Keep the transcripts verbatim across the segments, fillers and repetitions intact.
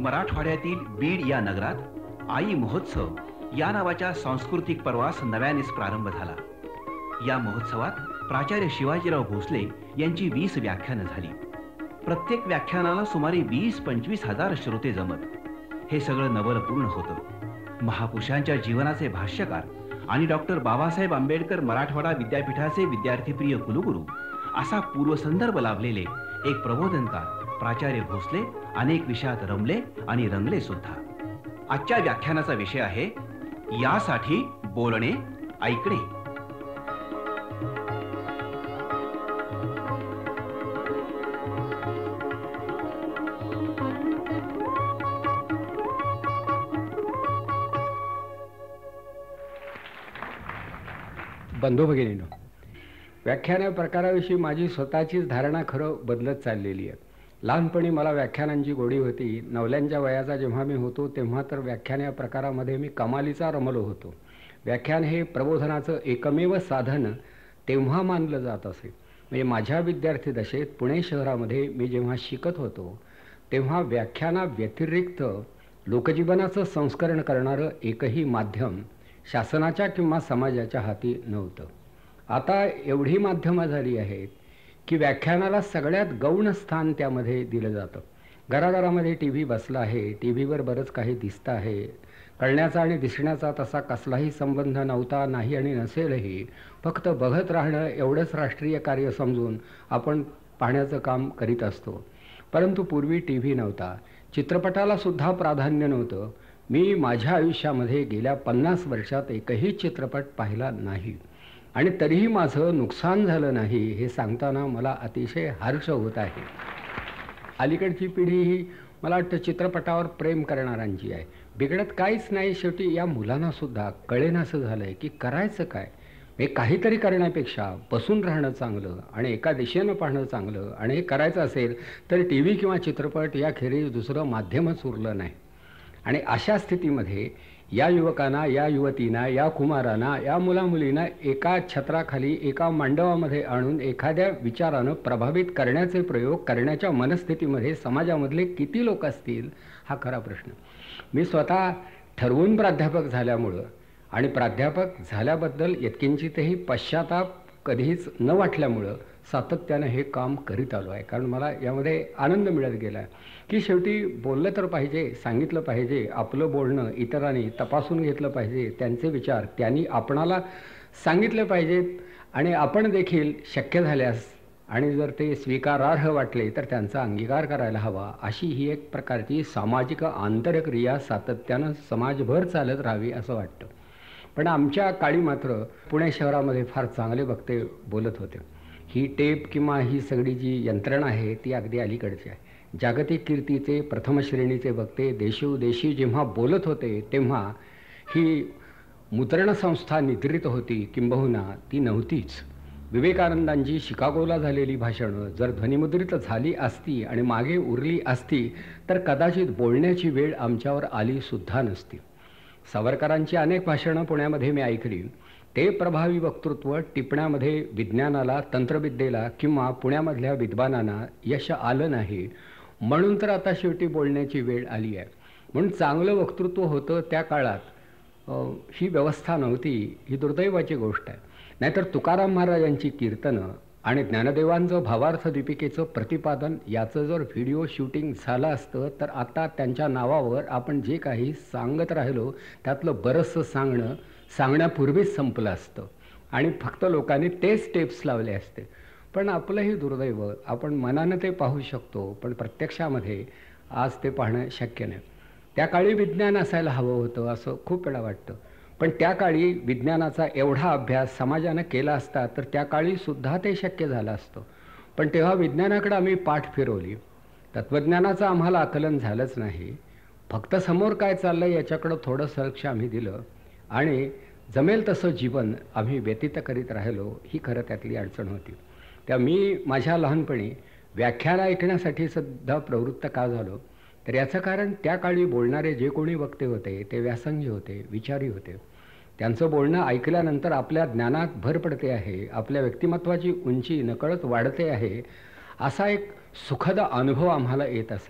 मराठवाड्यातील बीड या नगरात आई महोत्सव या नावाच्या सांस्कृतिक पर्वास नव्यानेच प्रारंभ झाला। या महोत्सवात प्राचार्य शिवाजीराव भोसले यांची वीस व्याख्यानं झाली। प्रत्येक व्याख्यानाला सुमारे वीस पंचवीस हजार श्रोते जमत। हे सगळं नवल पूर्ण होतं। महापुरुषांच्या जीवनाचे भाष्यकार आणि डॉक्टर बाबासाहेब आंबेडकर मराठवाडा विद्यापीठाचे विद्यार्थीप्रिय कुलगुरू असा पूर्वसंदर्भ लाभलेले एक प्रबोधनकार प्राचार्य भोसले अनेक विषयात रमले आणि रंगले सुद्धा। आजच्या व्याख्यानाचा विषय आहे यासाठी बोलणे ऐकणे। बंधू भगिनींनो, व्याख्यान प्रकाराविषयी माझी स्वतःचीच धारणा खरं बदलत चाललेली आहे। लहानपणी मला व्याख्यानांची गोडी होती। नवल्यांच्या वयाचा जेव्हा मी होतो तेव्हा तर व्याख्यान या प्रकारामध्ये मी कमालीचा रमलो होतो। व्याख्यान हे प्रबोधनाचं एकमेव साधन तेव्हा मानलं जात असे। म्हणजे माझ्या विद्यार्थी दशेत पुणे शहरामध्ये मी जेव्हा शिकत होतो तेव्हा व्याख्याना व्यतिरिक्त लोकजीवनाचं संस्करण करणारं एकही माध्यम शासनाच्या किंवा समाजाच्या हाती नव्हतं। आता एवढी माध्यमं झाली आहेत की व्याख्यानाला सगळ्यात गौण स्थान त्यामध्ये दिलं जातं। घराघरामध्ये टी व्ही बसला आहे, टी व्हीवर बरंच काही दिसतं आहे। कळण्याचा आणि दिसण्याचा तसा कसलाही संबंध नव्हता, नाही आणि नसेलही। फक्त बघत राहणं एवढंच राष्ट्रीय कार्य समजून आपण पाहण्याचं काम करीत असतो। परंतु पूर्वी टी व्ही नव्हता, चित्रपटाला सुद्धा प्राधान्य नव्हतं। मी माझ्या आयुष्यामध्ये गेल्या पन्नास वर्षात एकही चित्रपट पाहिला नाही आणि तरीही माझं नुकसान झालं नाही हे सांगताना मला अतिशय हर्ष होत आहे। अलीकडची पिढी ही मला वाटतं चित्रपटावर प्रेम करणाऱ्यांची आहे। बिघडत काहीच नाही। शेवटी या मुलांना सुद्धा कळेनासं झालं आहे की करायचं काय। हे काहीतरी करण्यापेक्षा बसून राहणं चांगलं आणि एका दिशेनं पाहणं चांगलं, आणि हे करायचं असेल तर टी व्ही किंवा चित्रपट याखेरीज दुसरं माध्यमच उरलं नाही। आणि अशा स्थितीमध्ये या युवकांना, या युवतींना, या कुमारांना, या मुलामुलींना एका छत्राखाली एका मांडवामध्ये आणून एखाद्या विचारानं प्रभावित करण्याचे प्रयोग करण्याच्या मनस्थितीमध्ये समाजामधले किती लोक असतील हा खरा प्रश्न। मी स्वतः ठरवून प्राध्यापक झाल्यामुळं आणि प्राध्यापक झाल्याबद्दल यत्किंचितही पश्चाताप कधीच न वाटल्यामुळं सातत्यानं हे काम करीत आलो आहे। कारण मला यामध्ये आनंद मिळत गेला आहे की शेवटी बोललं तर पाहिजे, सांगितलं पाहिजे। आपलं बोलणं इतरांनी तपासून घेतलं पाहिजे, त्यांचे विचार त्यांनी आपणाला सांगितले पाहिजेत आणि आपण देखील शक्य झाल्यास आणि जर ते स्वीकारार्ह वाटले तर त्यांचा अंगीकार करायला हवा। अशी ही एक प्रकारची सामाजिक आंतरक्रिया सातत्यानं समाजभर चालत राहावी असं वाटतं। पण आमच्या काळी मात्र पुणे शहरामध्ये फार चांगले वक्ते बोलत होते। ही टेप किंवा ही सगळी जी यंत्रणा आहे ती अगदी अलीकडची आहे। जागतिक कीर्तीचे प्रथम श्रेणीचे वक्ते देशोदेशी जेव्हा बोलत होते तेव्हा ही मुद्रण संस्था निद्रित होती, किंबहुना ती नव्हतीच। विवेकानंदांची शिकागोला झालेली भाषणं जर ध्वनिमुद्रित झाली असती आणि मागे उरली असती तर कदाचित बोलण्याची वेळ आमच्यावर आली सुद्धा नसती। सावरकरांची अनेक भाषणं पुण्यामध्ये मी ऐकली। ते प्रभावी वक्तृत्व टिपण्यामध्ये विज्ञानाला, तंत्रविद्येला किंवा पुण्यामधल्या विद्वानांना यश आलं नाही, म्हणून तर आता शेवटी बोलण्याची वेळ आली आहे। म्हणून चांगलं वक्तृत्व होतं त्या काळात ही व्यवस्था नव्हती, ही दुर्दैवाची गोष्ट आहे। नाहीतर तुकाराम महाराजांची कीर्तनं आणि ज्ञानदेवांचं भावार्थ दीपिकेचं प्रतिपादन याचं जर व्हिडिओ शूटिंग झालं असतं तर आता त्यांच्या नावावर आपण जे काही सांगत राहिलो त्यातलं बरंचसं सांगणं सांगण्यापूर्वीच संपलं असतं आणि फक्त लोकांनी तेच टेप्स लावले असते। पण आपलंही दुर्दैव, आपण मनानं ते पाहू शकतो पण प्रत्यक्षामध्ये आज ते पाहणं शक्य नाही। त्या काळी विज्ञान असायला हवं होतं असं खूप वेळा वाटतं, पण त्या काळी विज्ञानाचा एवढा अभ्यास समाजानं केला असता तर त्या काळी सुद्धा ते शक्य झालं असतं। पण तेव्हा विज्ञानाकडे आम्ही पाठ फिरवली, तत्त्वज्ञानाचं आम्हाला आकलन झालंच नाही। फक्त समोर काय चाललंय याच्याकडं थोडंसं लक्ष आम्ही दिलं आणि जमेल तसं जीवन आम्ही व्यतीत करीत राहिलो, ही खरं त्यातली अडचण होती। त्या मी माझ्या लहानपणी व्याख्यान ऐकण्यासाठी सुद्धा प्रवृत्त का झालो तर याचं कारण त्या काळी बोलणारे जे कोणी वक्ते होते ते व्यासंगी होते, विचारी होते। त्यांचं बोलणं ऐकल्यानंतर आपल्या ज्ञानात भर पडते आहे, आपल्या व्यक्तिमत्वाची उंची नकळत वाढते आहे, असा एक सुखद अनुभव आम्हाला येत असे।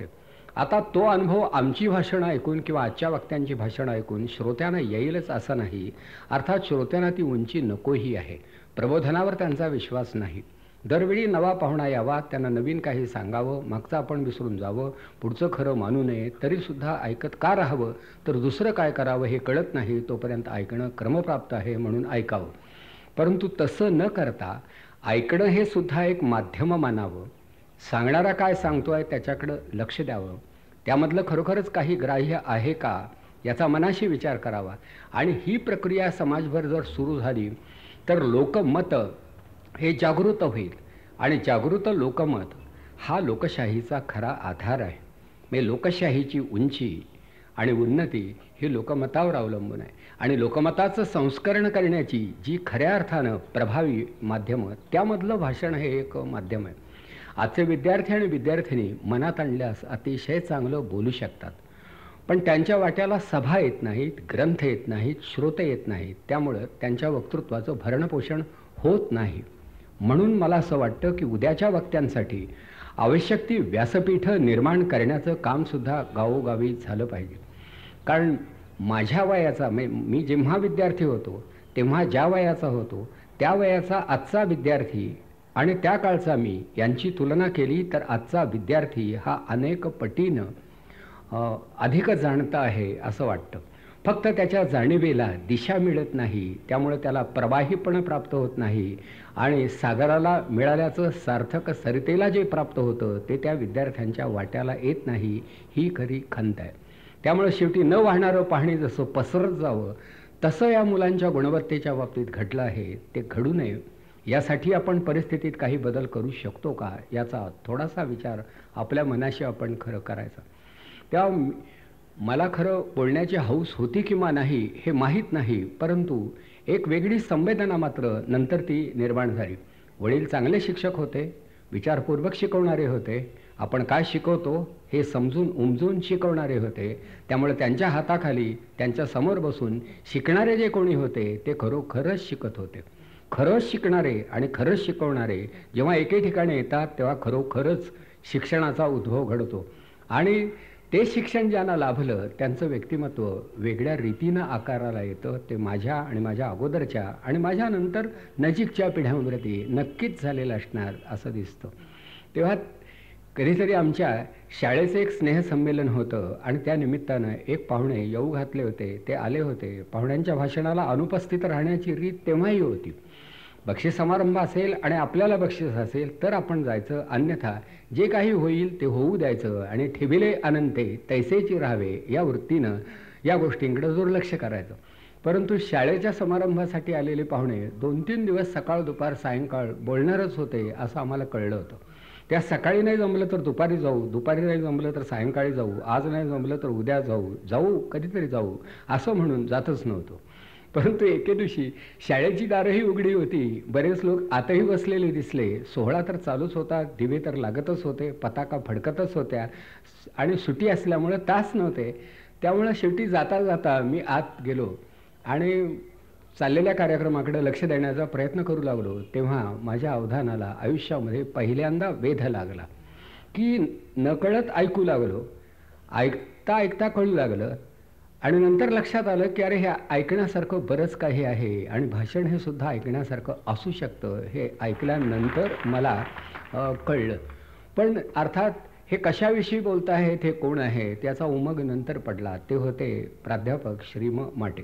आता तो अनुभव आमची भाषणं ऐकून किंवा आजच्या वक्त्यांची भाषणं ऐकून श्रोत्यांना येईलच असं नाही. अर्थात श्रोत्यांना ती उंची नकोही आहे. प्रबोधनावर त्यांचा विश्वास नाही. दरवेळी नवा पाहुणा यावा, त्यांना नवीन काही सांगावं, मागचं आपण विसरून जावं, पुढचं खरं मानू नये, तरीसुद्धा ऐकत का राहावं, तर दुसरं काय करावं हे कळत नाही तोपर्यंत ऐकणं क्रमप्राप्त आहे म्हणून ऐकावं. परंतु तसं न करता ऐकणं हे सुद्धा एक माध्यम मानावं. सांगणारा काय सांगतोय त्याच्याकडं लक्ष द्यावं, त्यामधलं खरोखरच काही ग्राह्य आहे का याचा मनाशी विचार करावा. आणि ही प्रक्रिया समाजभर जर सुरू झाली तर लोकमत हे जागृत होईल. आणि जागृत लोकमत हा लोकशाहीचा खरा आधार आहे. म्हणजे लोकशाहीची उंची आणि उन्नती ही लोकमतावर अवलंबून आहे. आणि लोकमताचं संस्करण करण्याची जी खऱ्या अर्थानं प्रभावी माध्यमं, त्यामधलं भाषण हे एक माध्यम आहे. आजचे विद्यार्थी आणि विद्यार्थिनी मनात आणल्यास अतिशय चांगलं बोलू शकतात, पण त्यांच्या वाट्याला सभा येत नाहीत, ग्रंथ येत नाहीत, श्रोते येत नाहीत. त्यामुळं त्यांच्या वक्तृत्वाचं भरणपोषण होत नाही. म्हणून मला असं वाटतं की उद्याच्या वक्त्यांसाठी आवश्यक ती व्यासपीठं निर्माण करण्याचं कामसुद्धा गावोगावी झालं पाहिजे. कारण माझ्या वयाचा, मी जेव्हा विद्यार्थी होतो तेव्हा ज्या वयाचा होतो त्या वयाचा आजचा विद्यार्थी आणि त्या काळचा मी यांची तुलना केली तर आजचा विद्यार्थी हा अनेक पटीनं अधिक जाणता आहे असं वाटतं. फक्त त्याच्या जाणीवेला दिशा मिळत नाही, त्यामुळे त्याला प्रवाहीपण प्राप्त होत नाही. आणि सागराला मिळाल्याचं सार्थक सरितेला जे प्राप्त होतं ते त्या विद्यार्थ्यांच्या वाट्याला येत नाही, ही खरी खंत आहे. त्यामुळे शेवटी न वाहणारं पाणी जसं पसरत जावं तसं या मुलांच्या गुणवत्तेच्या बाबतीत घडलं आहे. ते घडू नये यासाठी आपण परिस्थितीत काही बदल करू शकतो का याचा थोडासा विचार आपल्या मनाशी आपण खरं करायचा. त्या मला खरं बोलण्याची हौस होती किंवा नाही हे माहीत नाही, परंतु एक वेगळी संवेदना मात्र नंतर ती निर्माण झाली. वडील चांगले शिक्षक होते, विचारपूर्वक शिकवणारे होते, आपण काय शिकवतो हे समजून उमजून शिकवणारे होते. त्यामुळे त्यांच्या हाताखाली त्यांच्या समोर बसून शिकणारे जे कोणी होते ते खरोखरच शिकत होते. खरंच शिकणारे आणि खरंच शिकवणारे जेव्हा एके ठिकाणी येतात तेव्हा खरोखरच शिक्षणाचा उद्भव घडतो. आणि ते शिक्षण ज्यांना लाभलं त्यांचं व्यक्तिमत्व वेगळ्या रीतीनं आकाराला येतं. ते माझ्या आणि माझ्या अगोदरच्या आणि माझ्यानंतर नजीकच्या पिढ्यांवरती नक्कीच झालेलं असणार असं दिसतं. तेव्हा कधीतरी आमच्या शाळेचं एक स्नेहसंमेलन होतं आणि त्या निमित्तानं एक पाहुणे येऊ घातले होते. ते आले होते. पाहुण्यांच्या भाषणाला अनुपस्थित राहण्याची रीत तेव्हाही होती. बक्षीस समारंभ असेल आणि आपल्याला बक्षीस असेल तर आपण जायचं, अन्यथा जे काही होईल ते होऊ द्यायचं आणि ठेविले अनंते तैसेची राहावे या वृत्तीनं या गोष्टींकडे दुर्लक्ष करायचं. परंतु शाळेच्या समारंभासाठी आलेले पाहुणे दोन तीन दिवस सकाळ दुपार सायंकाळ बोलणारच होते असं आम्हाला कळलं होतं. त्या सकाळी नाही जमलं तर दुपारी जाऊ, दुपारी नाही जमलं तर सायंकाळी जाऊ, आज नाही जमलं तर उद्या जाऊ, जाऊ कधीतरी जाऊ असं म्हणून जातच नव्हतो. परंतु एके दिवशी शाळेची दारंही उघडी होती, बरेच लोक आतही बसलेले दिसले. सोहळा तर चालूच होता, दिवे तर लागतच होते, पताका फडकतच होत्या आणि सुटी असल्यामुळे तास नव्हते. त्यामुळे शेवटी जाता जाता मी आत गेलो आणि चाललेल्या कार्यक्रमाकडे लक्ष देण्याचा प्रयत्न करू लागलो. तेव्हा माझ्या अवधानाला आयुष्यामध्ये पहिल्यांदा वेध लागला की नकळत ऐकू लागलो. ऐकता ऐकता कळू लागलं आणि नंतर लक्षात आलं की अरे हे ऐकण्यासारखं बरंच काही आहे आणि भाषण हे सुद्धा ऐकण्यासारखं असू शकतं. हे ऐकल्यानंतर मला कळलं. पण अर्थात हे कशाविषयी बोलत आहेत, हे कोण आहे त्याचा उमग नंतर पडला. ते होते प्राध्यापक श्री म माटे.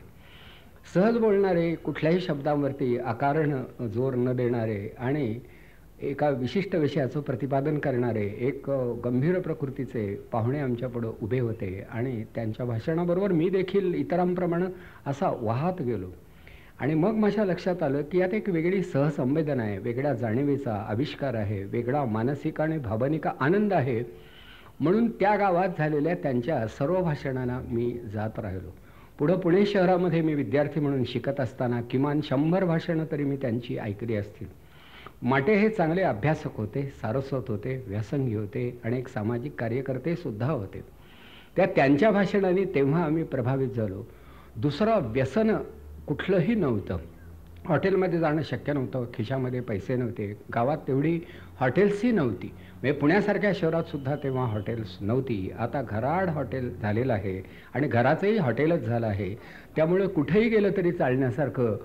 सहज बोलणारे, कुठल्याही शब्दांवरती आकारण जोर न देणारे आणि एका विशिष्ट विषयाचं प्रतिपादन करणारे एक गंभीर प्रकृतीचे पाहुणे आमच्यापुढं उभे होते आणि त्यांच्या भाषणाबरोबर मी देखील इतरांप्रमाणे असा वाहत गेलो. आणि मग माझ्या लक्षात आलं की यात एक वेगळी सहसंवेदना आहे, वेगळ्या जाणीवेचा आविष्कार आहे, वेगळा मानसिक आणि भावनिक आनंद आहे. म्हणून त्या गावात झालेल्या त्यांच्या सर्व भाषणांना मी जात राहिलो. पुढं पुणे शहरामध्ये मी विद्यार्थी म्हणून शिकत असताना किमान शंभर भाषणं तरी मी त्यांची ऐकली असतील. माटे हे चांगले अभ्यासक होते, सारस्वत होते, व्यासंगी होते आणि एक सामाजिक कार्यकर्ते सुद्धा होते. त्या त्यांच्या भाषणाने तेव्हा आम्ही प्रभावित झालो. दुसरं व्यसन कुठलंही नव्हतं. हॉटेलमध्ये जाणं शक्य नव्हतं, खिशामध्ये पैसे नव्हते, गावात तेवढी हॉटेल्सही नव्हती. म्हणजे पुण्यासारख्या शहरात सुद्धा तेव्हा हॉटेल्स नव्हती. आता घराड हॉटेल झालेलं आहे आणि घराचंही हॉटेलच झालं आहे. त्यामुळे कुठेही गेलं तरी चालण्यासारखं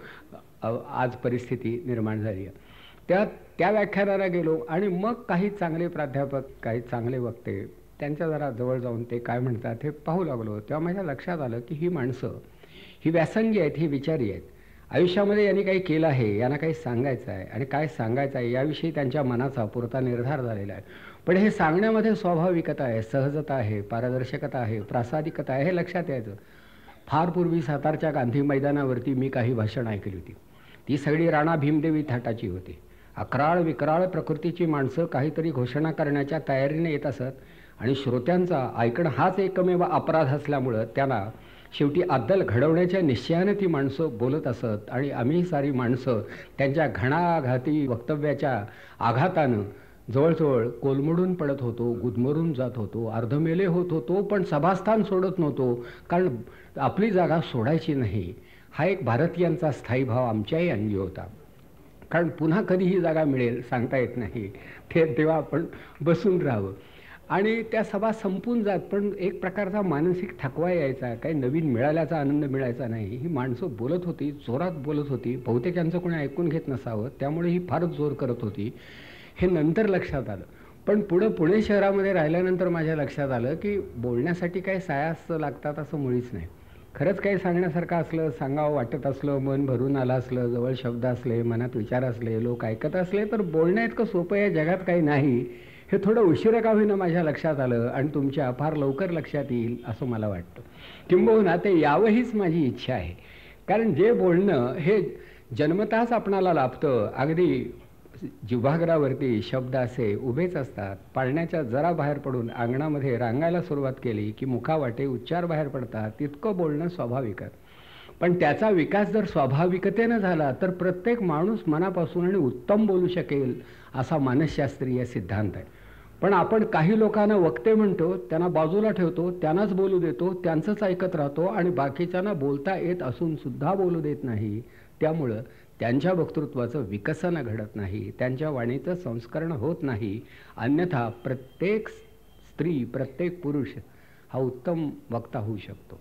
आज परिस्थिती निर्माण झाली आहे. त्या त्या व्याख्यानाला गेलो आणि मग काही चांगले प्राध्यापक, काही चांगले वक्ते, त्यांच्या जरा जवळ जाऊन ते काय म्हणतात हे पाहू लागलो. तेव्हा माझ्या लक्षात आलं की ही माणसं ही व्यासंगी आहेत, ही विचारी आहेत. आयुष्यामध्ये यांनी काही केलं आहे, यांना काही सांगायचं आहे आणि काय सांगायचं आहे याविषयी त्यांच्या मनाचा पुरता निर्धार झालेला आहे. पण हे सांगण्यामध्ये स्वाभाविकता आहे, सहजता आहे, पारदर्शकता आहे, प्रासादिकता आहे, हे लक्षात यायचं. फार पूर्वी सातारच्या गांधी मैदानावरती मी काही भाषण ऐकली होती. ती सगळी राणा भीमदेवी थाटाची होती. अकराळ विकराळ प्रकृतीची माणसं काहीतरी घोषणा करण्याच्या तयारीने येत असत आणि श्रोत्यांचा ऐकणं हाच एकमेव अपराध असल्यामुळं त्यांना शेवटी अद्दल घडवण्याच्या निश्चयाने ती माणसं बोलत असत आणि आम्ही सारी माणसं त्यांच्या घणाघाती वक्तव्याच्या आघातानं जवळजवळ कोलमडून पडत होतो, गुदमरून जात होतो, अर्धमेले होत होतो, पण सभास्थान सोडत नव्हतो, कारण आपली जागा सोडायची नाही. हा एक भारतीयांचा स्थायी भाव आमच्याही अंगी होता. कारण पुन्हा कधी ही जागा मिळेल सांगता येत नाही, ते तेव्हा आपण बसून राहावं. आणि त्या सभा संपून जात, पण एक प्रकारचा मानसिक थकवा यायचा, काही नवीन मिळाल्याचा आनंद मिळायचा नाही. ही माणसं बोलत होती, जोरात बोलत होती, बहुतेक यांचं कोणी ऐकून घेत नसावं त्यामुळे ही फारच जोर करत होती, हे नंतर लक्षात आलं. पण पुढं पुणे शहरामध्ये राहिल्यानंतर माझ्या लक्षात आलं की बोलण्यासाठी काही सायास लागतात असं मुळीच नाही. खरंच काही सांगण्यासारखं असलं, सांगावं वाटत असलं, मन भरून आलं असलं, जवळ शब्द असले, मनात विचार असले, लोक ऐकत असले, तर बोलण्या इतकं सोपं या जगात काही नाही, हे थोडं उशिरा का होईना माझ्या लक्षात आलं आणि तुमच्या फार लवकर लक्षात येईल असं मला वाटतं. किंबहुना ते यावंहीच माझी इच्छा आहे. कारण जे बोलणं हे जन्मतःच आपणाला लाभतं. अगदी जिव्हाग्रावरती शब्द असे उभेच असतात. पाळण्याच्या जरा बाहेर पडून अंगणामध्ये रांगायला सुरुवात केली की मुखावाटे उच्चार बाहेर पडतात. तितकं बोलणं स्वाभाविक आहे. पण त्याचा विकास जर स्वाभाविकतेनं झाला तर प्रत्येक माणूस मनापासून आणि उत्तम बोलू शकेल असा मानसशास्त्रीय सिद्धांत आहे. पण आपण काही लोकांना वक्ते म्हणतो, त्यांना बाजूला ठेवतो, त्यांनाच बोलू देतो, त्यांचंच ऐकत राहतो आणि बाकीच्यांना बोलता येत असून सुद्धा बोलू देत नाही. त्यामुळं त्यांच्या वक्तृत्वाचं विकसन घडत नाही, त्यांच्या वाणीचं संस्करण होत नाही. अन्यथा प्रत्येक स्त्री, प्रत्येक पुरुष हा उत्तम वक्ता होऊ शकतो.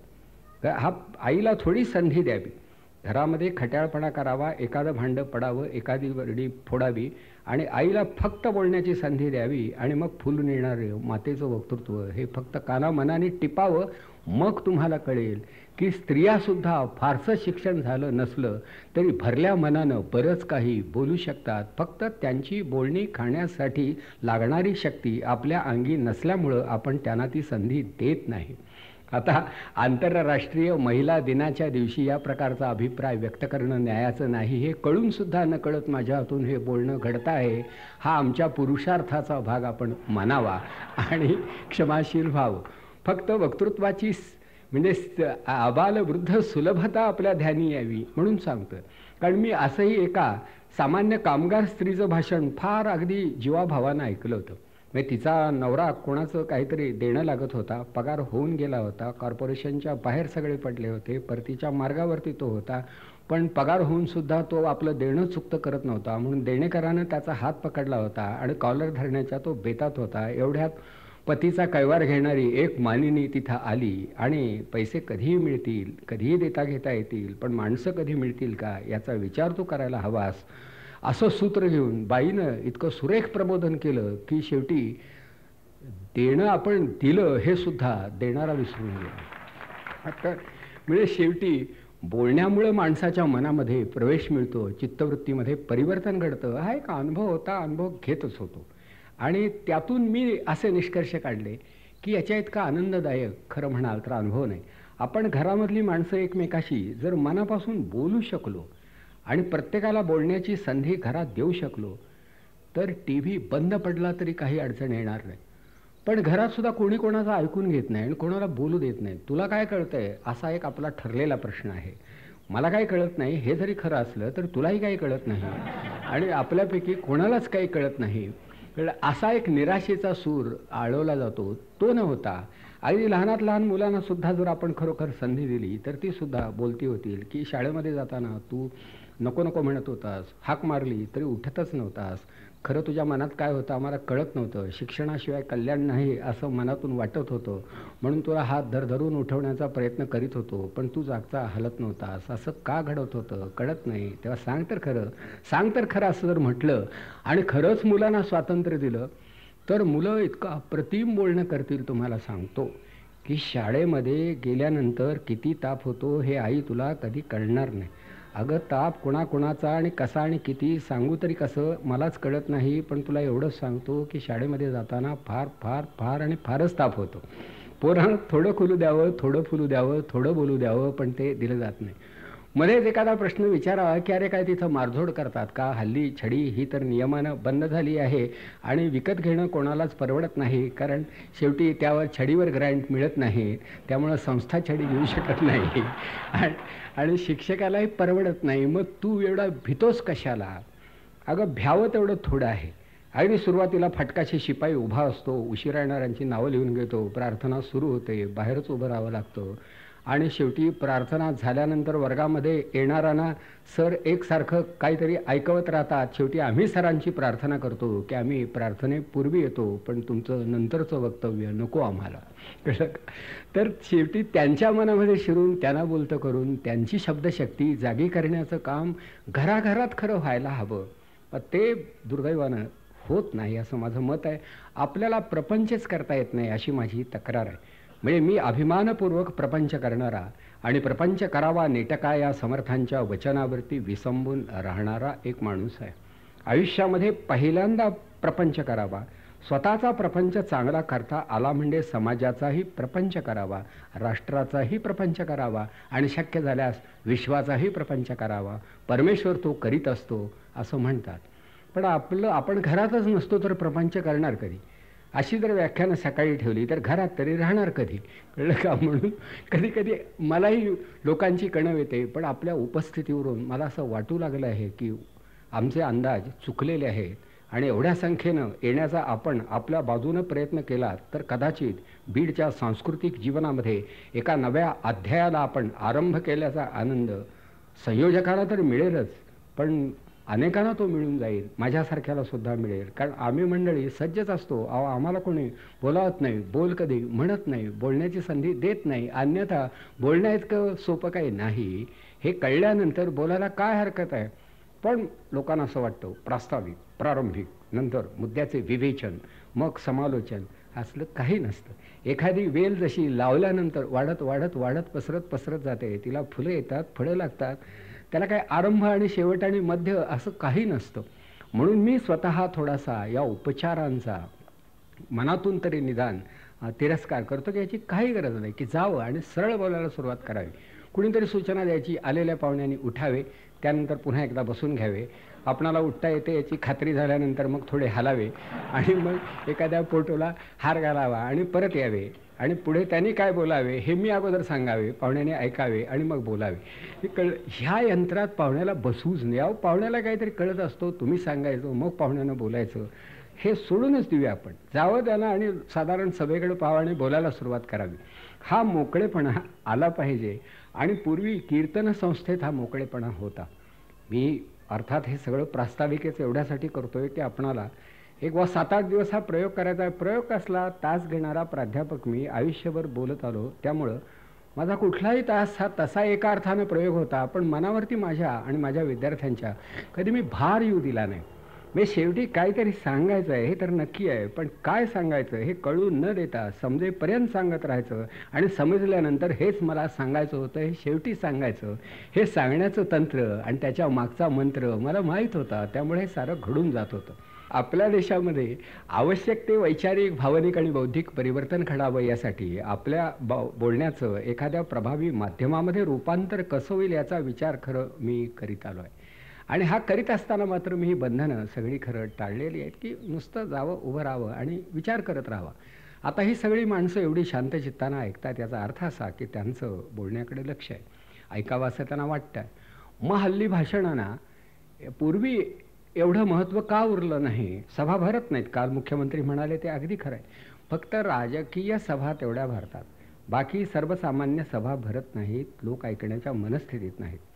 हा आईला थोडी संधी द्यावी, घरामध्ये खट्याळपणा करावा, एखादं भांडं पडावं, एखादी वरडी फोडावी आणि आईला फक्त बोलण्याची संधी द्यावी आणि मग फुलून येणारे मातेचं वक्तृत्व हे फक्त कानामनाने टिपावं. मग तुम्हाला कळेल की स्त्रियासुद्धा फारसं शिक्षण झालं नसलं तरी भरल्या मनानं बरंच काही बोलू शकतात. फक्त त्यांची बोलणी खाण्यासाठी लागणारी शक्ती आपल्या अंगी नसल्यामुळं आपण त्यांना ती संधी देत नाही. आता आंतरराष्ट्रीय महिला दिनाच्या दिवशी या प्रकारचा अभिप्राय व्यक्त करणं न्यायाचं नाही, हे कळूनसुद्धा नकळत माझ्या हातून हे बोलणं घडतं आहे. हा आमच्या पुरुषार्थाचा भाग आपण मानावा आणि क्षमाशील व्हावं. फक्त वक्तृत्वाची म्हणजे आबाल वृद्ध सुलभता आपल्या ध्यानी यावी म्हणून सांगतं. कारण मी असंही एका सामान्य कामगार स्त्रीचं भाषण फार अगदी जीवाभावानं ऐकलं होतं. म्हणजे तिचा नवरा कोणाचं काहीतरी देणं लागत होता, पगार होऊन गेला होता, कॉर्पोरेशनच्या बाहेर सगळे पडले होते, परतीच्या मार्गावरती तो होता, पण पगार होऊन सुद्धा तो आपलं देणं चुकतं करत नव्हता. म्हणून देणेकरानं त्याचा हात पकडला होता आणि कॉलर धरण्याच्या तो बेतात होता. एवढ्यात पतीचा कैवार घेणारी एक मानिनी तिथं आली आणि पैसे कधीही मिळतील, कधीही देता घेता येतील, पण माणसं कधी मिळतील का याचा विचार तू करायला हवास, असं सूत्र घेऊन बाईनं इतकं सुरेख प्रबोधन केलं की शेवटी देणं आपण दिलं हे सुद्धा देणारा विसरून गेला. आता म्हणजे शेवटी बोलण्यामुळं माणसाच्या मनामध्ये प्रवेश मिळतो, चित्तवृत्तीमध्ये परिवर्तन घडतं. हा एक अनुभव होता, अनुभव घेतच होतो आणि त्यातून मी असे निष्कर्ष काढले की याच्या इतका आनंददायक खरं म्हणाल तर अनुभव नाही. आपण घरामधली माणसं एकमेकाशी जर मनापासून बोलू शकलो आणि प्रत्येकाला बोलण्याची संधी घरात देऊ शकलो तर टी व्ही बंद पडला तरी काही अडचण येणार नाही. पण घरात सुद्धा कोणी कोणाचं ऐकून घेत नाही आणि कोणाला बोलू देत नाही. तुला काय कळतंय असा एक आपला ठरलेला प्रश्न आहे. मला काही कळत नाही हे जरी खरं असलं तर तुलाही काही कळत नाही आणि आपल्यापैकी कोणालाच काही कळत नाही, असा एक निराशेचा सूर आळवला जातो. तो न होता अगदी लहानात लहान मुलांना सुद्धा जर आपण खरोखर संधी दिली तर ती सुद्धा बोलती होतील. की शाळेमध्ये जाताना तू नको नको म्हणत होतास, हाक मारली तरी उठतच नव्हतास. खरं तुझ्या मनात काय होतं आम्हाला कळत नव्हतं. शिक्षणाशिवाय कल्याण नाही असं मनातून वाटत होतं, म्हणून तुला हात धरधरून उठवण्याचा प्रयत्न करीत होतो, पण तू जागचा हलत नव्हतास. असं का घडत होतं कळत नाही. तेव्हा सांग तर खरं, सांग तर खरं असं जर म्हटलं आणि खरंच मुलांना स्वातंत्र्य दिलं तर मुलं इतकं अप्रतिम बोलणं करतील. तुम्हाला सांगतो की शाळेमध्ये गेल्यानंतर किती ताप होतो हे आई तुला कधी कळणार नाही. अगं ताप कुणाकुणाचा आणि कसा आणि किती सांगू तरी कसं मलाच कळत नाही, पण तुला एवढंच सांगतो की शाळेमध्ये जाताना फार फार फार आणि फारच ताप होतो. पोरांना थोडं खुलू द्यावं, थोडं फुलू द्यावं, थोडं बोलू द्यावं, पण ते दिलं जात नाही. मध्येच एखादा प्रश्न विचारावा की अरे काय तिथं मारझोड करतात का? हल्ली छडी ही तर नियमानं बंद झाली आहे आणि विकत घेणं कोणालाच परवडत नाही, कारण शेवटी त्यावर छडीवर ग्रँट मिळत नाही, त्यामुळं संस्था छडी घेऊ शकत नाही आणि शिक्षकालाही परवडत नाही. मग तू एवढा भितोस कशाला? अगं भ्यावं तेवढं थोडं आहे. आणि सुरुवातीला फटकाशी शिपाई उभा असतो, उशिरा येणाऱ्यांची नावं लिहून घेतो, प्रार्थना सुरू होते, बाहेरच उभं राहावं लागतं आणि शेवटी प्रार्थना झाल्यानंतर वर्गामध्ये येणाऱ्यांना सर एकसारखं काहीतरी ऐकवत राहतात. शेवटी आम्ही सरांची प्रार्थना करतो की आम्ही प्रार्थनेपूर्वी येतो, पण तुमचं नंतरचं वक्तव्य नको आम्हाला, कळलं का? तर शेवटी त्यांच्या मनामध्ये शिरून त्यांना बोलतं करून त्यांची शब्दशक्ती जागी करण्याचं काम घराघरात खरं व्हायला हवं. ते दुर्दैवानं होत नाही असं माझं मत आहे. आपल्याला प्रपंचच करता येत नाही अशी माझी तक्रार आहे. म्हणजे मी अभिमानपूर्वक प्रपंच करणारा आणि प्रपंच करावा नेटका या समर्थांच्या वचनावरती विसंबून राहणारा एक माणूस आहे. आयुष्यामध्ये पहिल्यांदा प्रपंच करावा, स्वतःचा प्रपंच चांगला करता आला म्हणजे समाजाचाही प्रपंच करावा, राष्ट्राचाही प्रपंच करावा आणि शक्य झाल्यास विश्वाचाही प्रपंच करावा. परमेश्वर तो करीत असतो असं म्हणतात. पण आपलं आपण घरातच नसतो तर प्रपंच करणार कधी? अशी जर व्याख्यानं सकाळी ठेवली तर घरात तरी राहणार कधी, कळलं का? म्हणून कधी कधी मलाही लोकांची कणव येते, पण आपल्या उपस्थितीवरून मला असं वाटू लागलं आहे की आमचे अंदाज चुकलेले आहेत आणि एवढ्या संख्येनं येण्याचा आपण आपल्या बाजूनं प्रयत्न केला तर कदाचित बीडच्या सांस्कृतिक जीवनामध्ये एका नव्या अध्यायाला आपण आरंभ केल्याचा आनंद संयोजकाला तर मिळेलच, पण अनेकांना तो मिळून जाईल, माझ्यासारख्याला सुद्धा मिळेल. कारण आम्ही मंडळी सज्जच असतो. अहो आम्हाला कोणी बोलावत नाही, बोल कधी म्हणत नाही, बोलण्याची संधी देत नाही. अन्यथा बोलण्या इतकं सोपं काही नाही हे कळल्यानंतर बोलायला काय हरकत आहे. पण लोकांना असं वाटतं प्रास्ताविक, प्रारंभिक, नंतर मुद्द्याचे विवेचन, मग समालोचन, असलं काही नसतं. एखादी वेल जशी लावल्यानंतर वाढत वाढत वाढत पसरत पसरत जाते, तिला फुलं येतात, फळं लागतात, त्याला काय आरंभ आणि शेवट आणि मध्य असं काही नसतं. म्हणून मी स्वतः थोडासा या उपचारांचा मनातून तरी निदान तिरस्कार करतो की याची काही गरज नाही, की जावं आणि सरळ बोलायला सुरुवात करावी. कुणीतरी सूचना द्यायची, आलेल्या पाहुण्यांनी उठावे, त्यानंतर पुन्हा एकदा बसून घ्यावे, आपणाला उठता येते याची खात्री झाल्यानंतर मग थोडे हलावे आणि मग एखाद्या फोटोला हार घालावा आणि परत यावे आणि पुढे त्यांनी काय बोलावे हे मी अगोदर सांगावे, पाहुण्याने ऐकावे आणि मग बोलावे. हे कळ ह्या यंत्रात पाहुण्याला बसवूच नाही. अहो पाहुण्याला काहीतरी कळत असतो, तुम्ही सांगायचं मग पाहुण्यानं बोलायचं, हे सोडूनच देऊया आपण. जावं त्यांना आणि साधारण सभेकडे पाहावं बोलायला सुरुवात करावी. हा मोकळेपणा आला पाहिजे आणि पूर्वी कीर्तन संस्थेत हा मोकळेपणा होता. मी अर्थात हे सगळं प्रास्ताविकेच एवढ्यासाठी करतोय की आपणाला एक वा सात आठ दिवस हा प्रयोग करायचा आहे. प्रयोग कसला? तास घेणारा प्राध्यापक मी आयुष्यभर बोलत आलो, त्यामुळं माझा कुठलाही तास हा तसा एका अर्थानं प्रयोग होता, पण मनावरती माझ्या आणि माझ्या विद्यार्थ्यांच्या कधी मी भार येऊ दिला नाही. मी शेवटी काहीतरी सांगायचं आहे हे तर नक्की आहे, पण काय सांगायचं हे कळून न देता समजेपर्यंत सांगत राहायचं आणि समजल्यानंतर हेच मला सांगायचं होतं हे शेवटी सांगायचं. हे सांगण्याचं तंत्र आणि त्याच्या मागचा मंत्र मला माहीत होता, त्यामुळे हे सारं घडून जात होतं. आपल्या देशामध्ये आवश्यक ते वैचारिक, भावनिक आणि बौद्धिक परिवर्तन घडावं यासाठी आपल्या बोलण्याचं एखाद्या प्रभावी माध्यमामध्ये रूपांतर कसं होईल याचा विचार खरं मी करीत आलो आहे. आणि हा करीत असताना मात्र मी ही बंधनं सगळी खरं टाळलेली आहेत की नुसतं जावं, उभं राहावं आणि विचार करत राहावा. आता ही सगळी माणसं एवढी शांत चित्तानं ऐकतात, याचा अर्थ असा की त्यांचं बोलण्याकडे लक्ष आहे, ऐकावं असं त्यांना वाटतं. मग हल्ली भाषणांना पूर्वी एवढं महत्त्व का उरलं नाही? सभा भरत नाहीत. काल मुख्यमंत्री म्हणाले ते अगदी खरं आहे. फक्त राजकीय सभा तेवढ्या भरतात, बाकी सर्वसामान्य सभा भरत नाहीत, लोक ऐकण्याच्या मनस्थितीत नाहीत.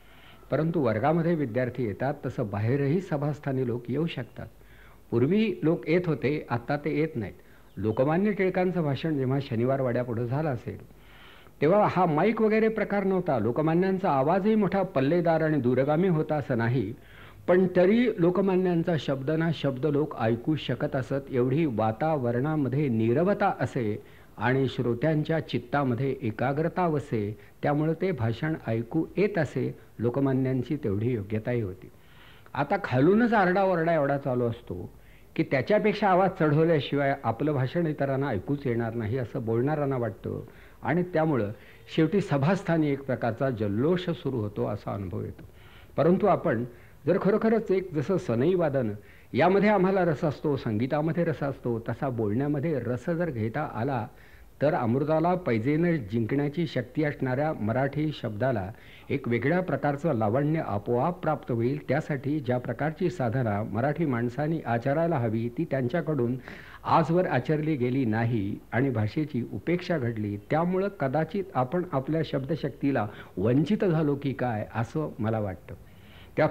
परंतु वर्गामध्ये विद्यार्थी येतात तसं बाहेरही सभास्थानी लोक येऊ शकतात. पूर्वी लोक येत होते, आता ते येत नाहीत. लोकमान्य टिळकांचं भाषण जेव्हा शनिवार वाड्यापुढं झालं असेल तेव्हा हा माईक वगैरे प्रकार नव्हता. लोकमान्यांचा आवाजही मोठा पल्लेदार आणि दूरगामी होता असं नाही, पण तरी लोकमान्यांचा शब्द ना शब्द लोक ऐकू शकत असत. एवढी वातावरणामध्ये नीरवता असे आणि श्रोत्यांच्या चित्तामध्ये एकाग्रता वसे, त्यामुळे ते भाषण ऐकू येत असे. लोकमान्यांची तेवढी योग्यताही होती. आता खालूनच आरडाओरडा एवढा चालू असतो की त्याच्यापेक्षा आवाज चढवल्याशिवाय आपलं भाषण इतरांना ऐकूच येणार नाही असं बोलणाऱ्यांना वाटतं आणि त्यामुळं शेवटी सभास्थानी एक प्रकारचा जल्लोष सुरू होतो असा अनुभव येतो. परंतु आपण जर खरोखरच एक जसं सनई वादन यामध्ये आम्हाला रस असतो, संगीतामध्ये रस असतो, तसा बोलण्यामध्ये रस जर घेता आला तर अमृताला पैजेनं जिंकण्याची शक्ती असणाऱ्या मराठी शब्दाला एक वेगळ्या प्रकारचं लावण्य आपोआप प्राप्त होईल. त्यासाठी ज्या प्रकारची साधना मराठी माणसांनी आचरायला हवी ती त्यांच्याकडून आजवर आचरली गेली नाही आणि भाषेची उपेक्षा घडली. त्यामुळं कदाचित आपण आपल्या शब्दशक्तीला वंचित झालो की काय असं मला वाटतं. त्या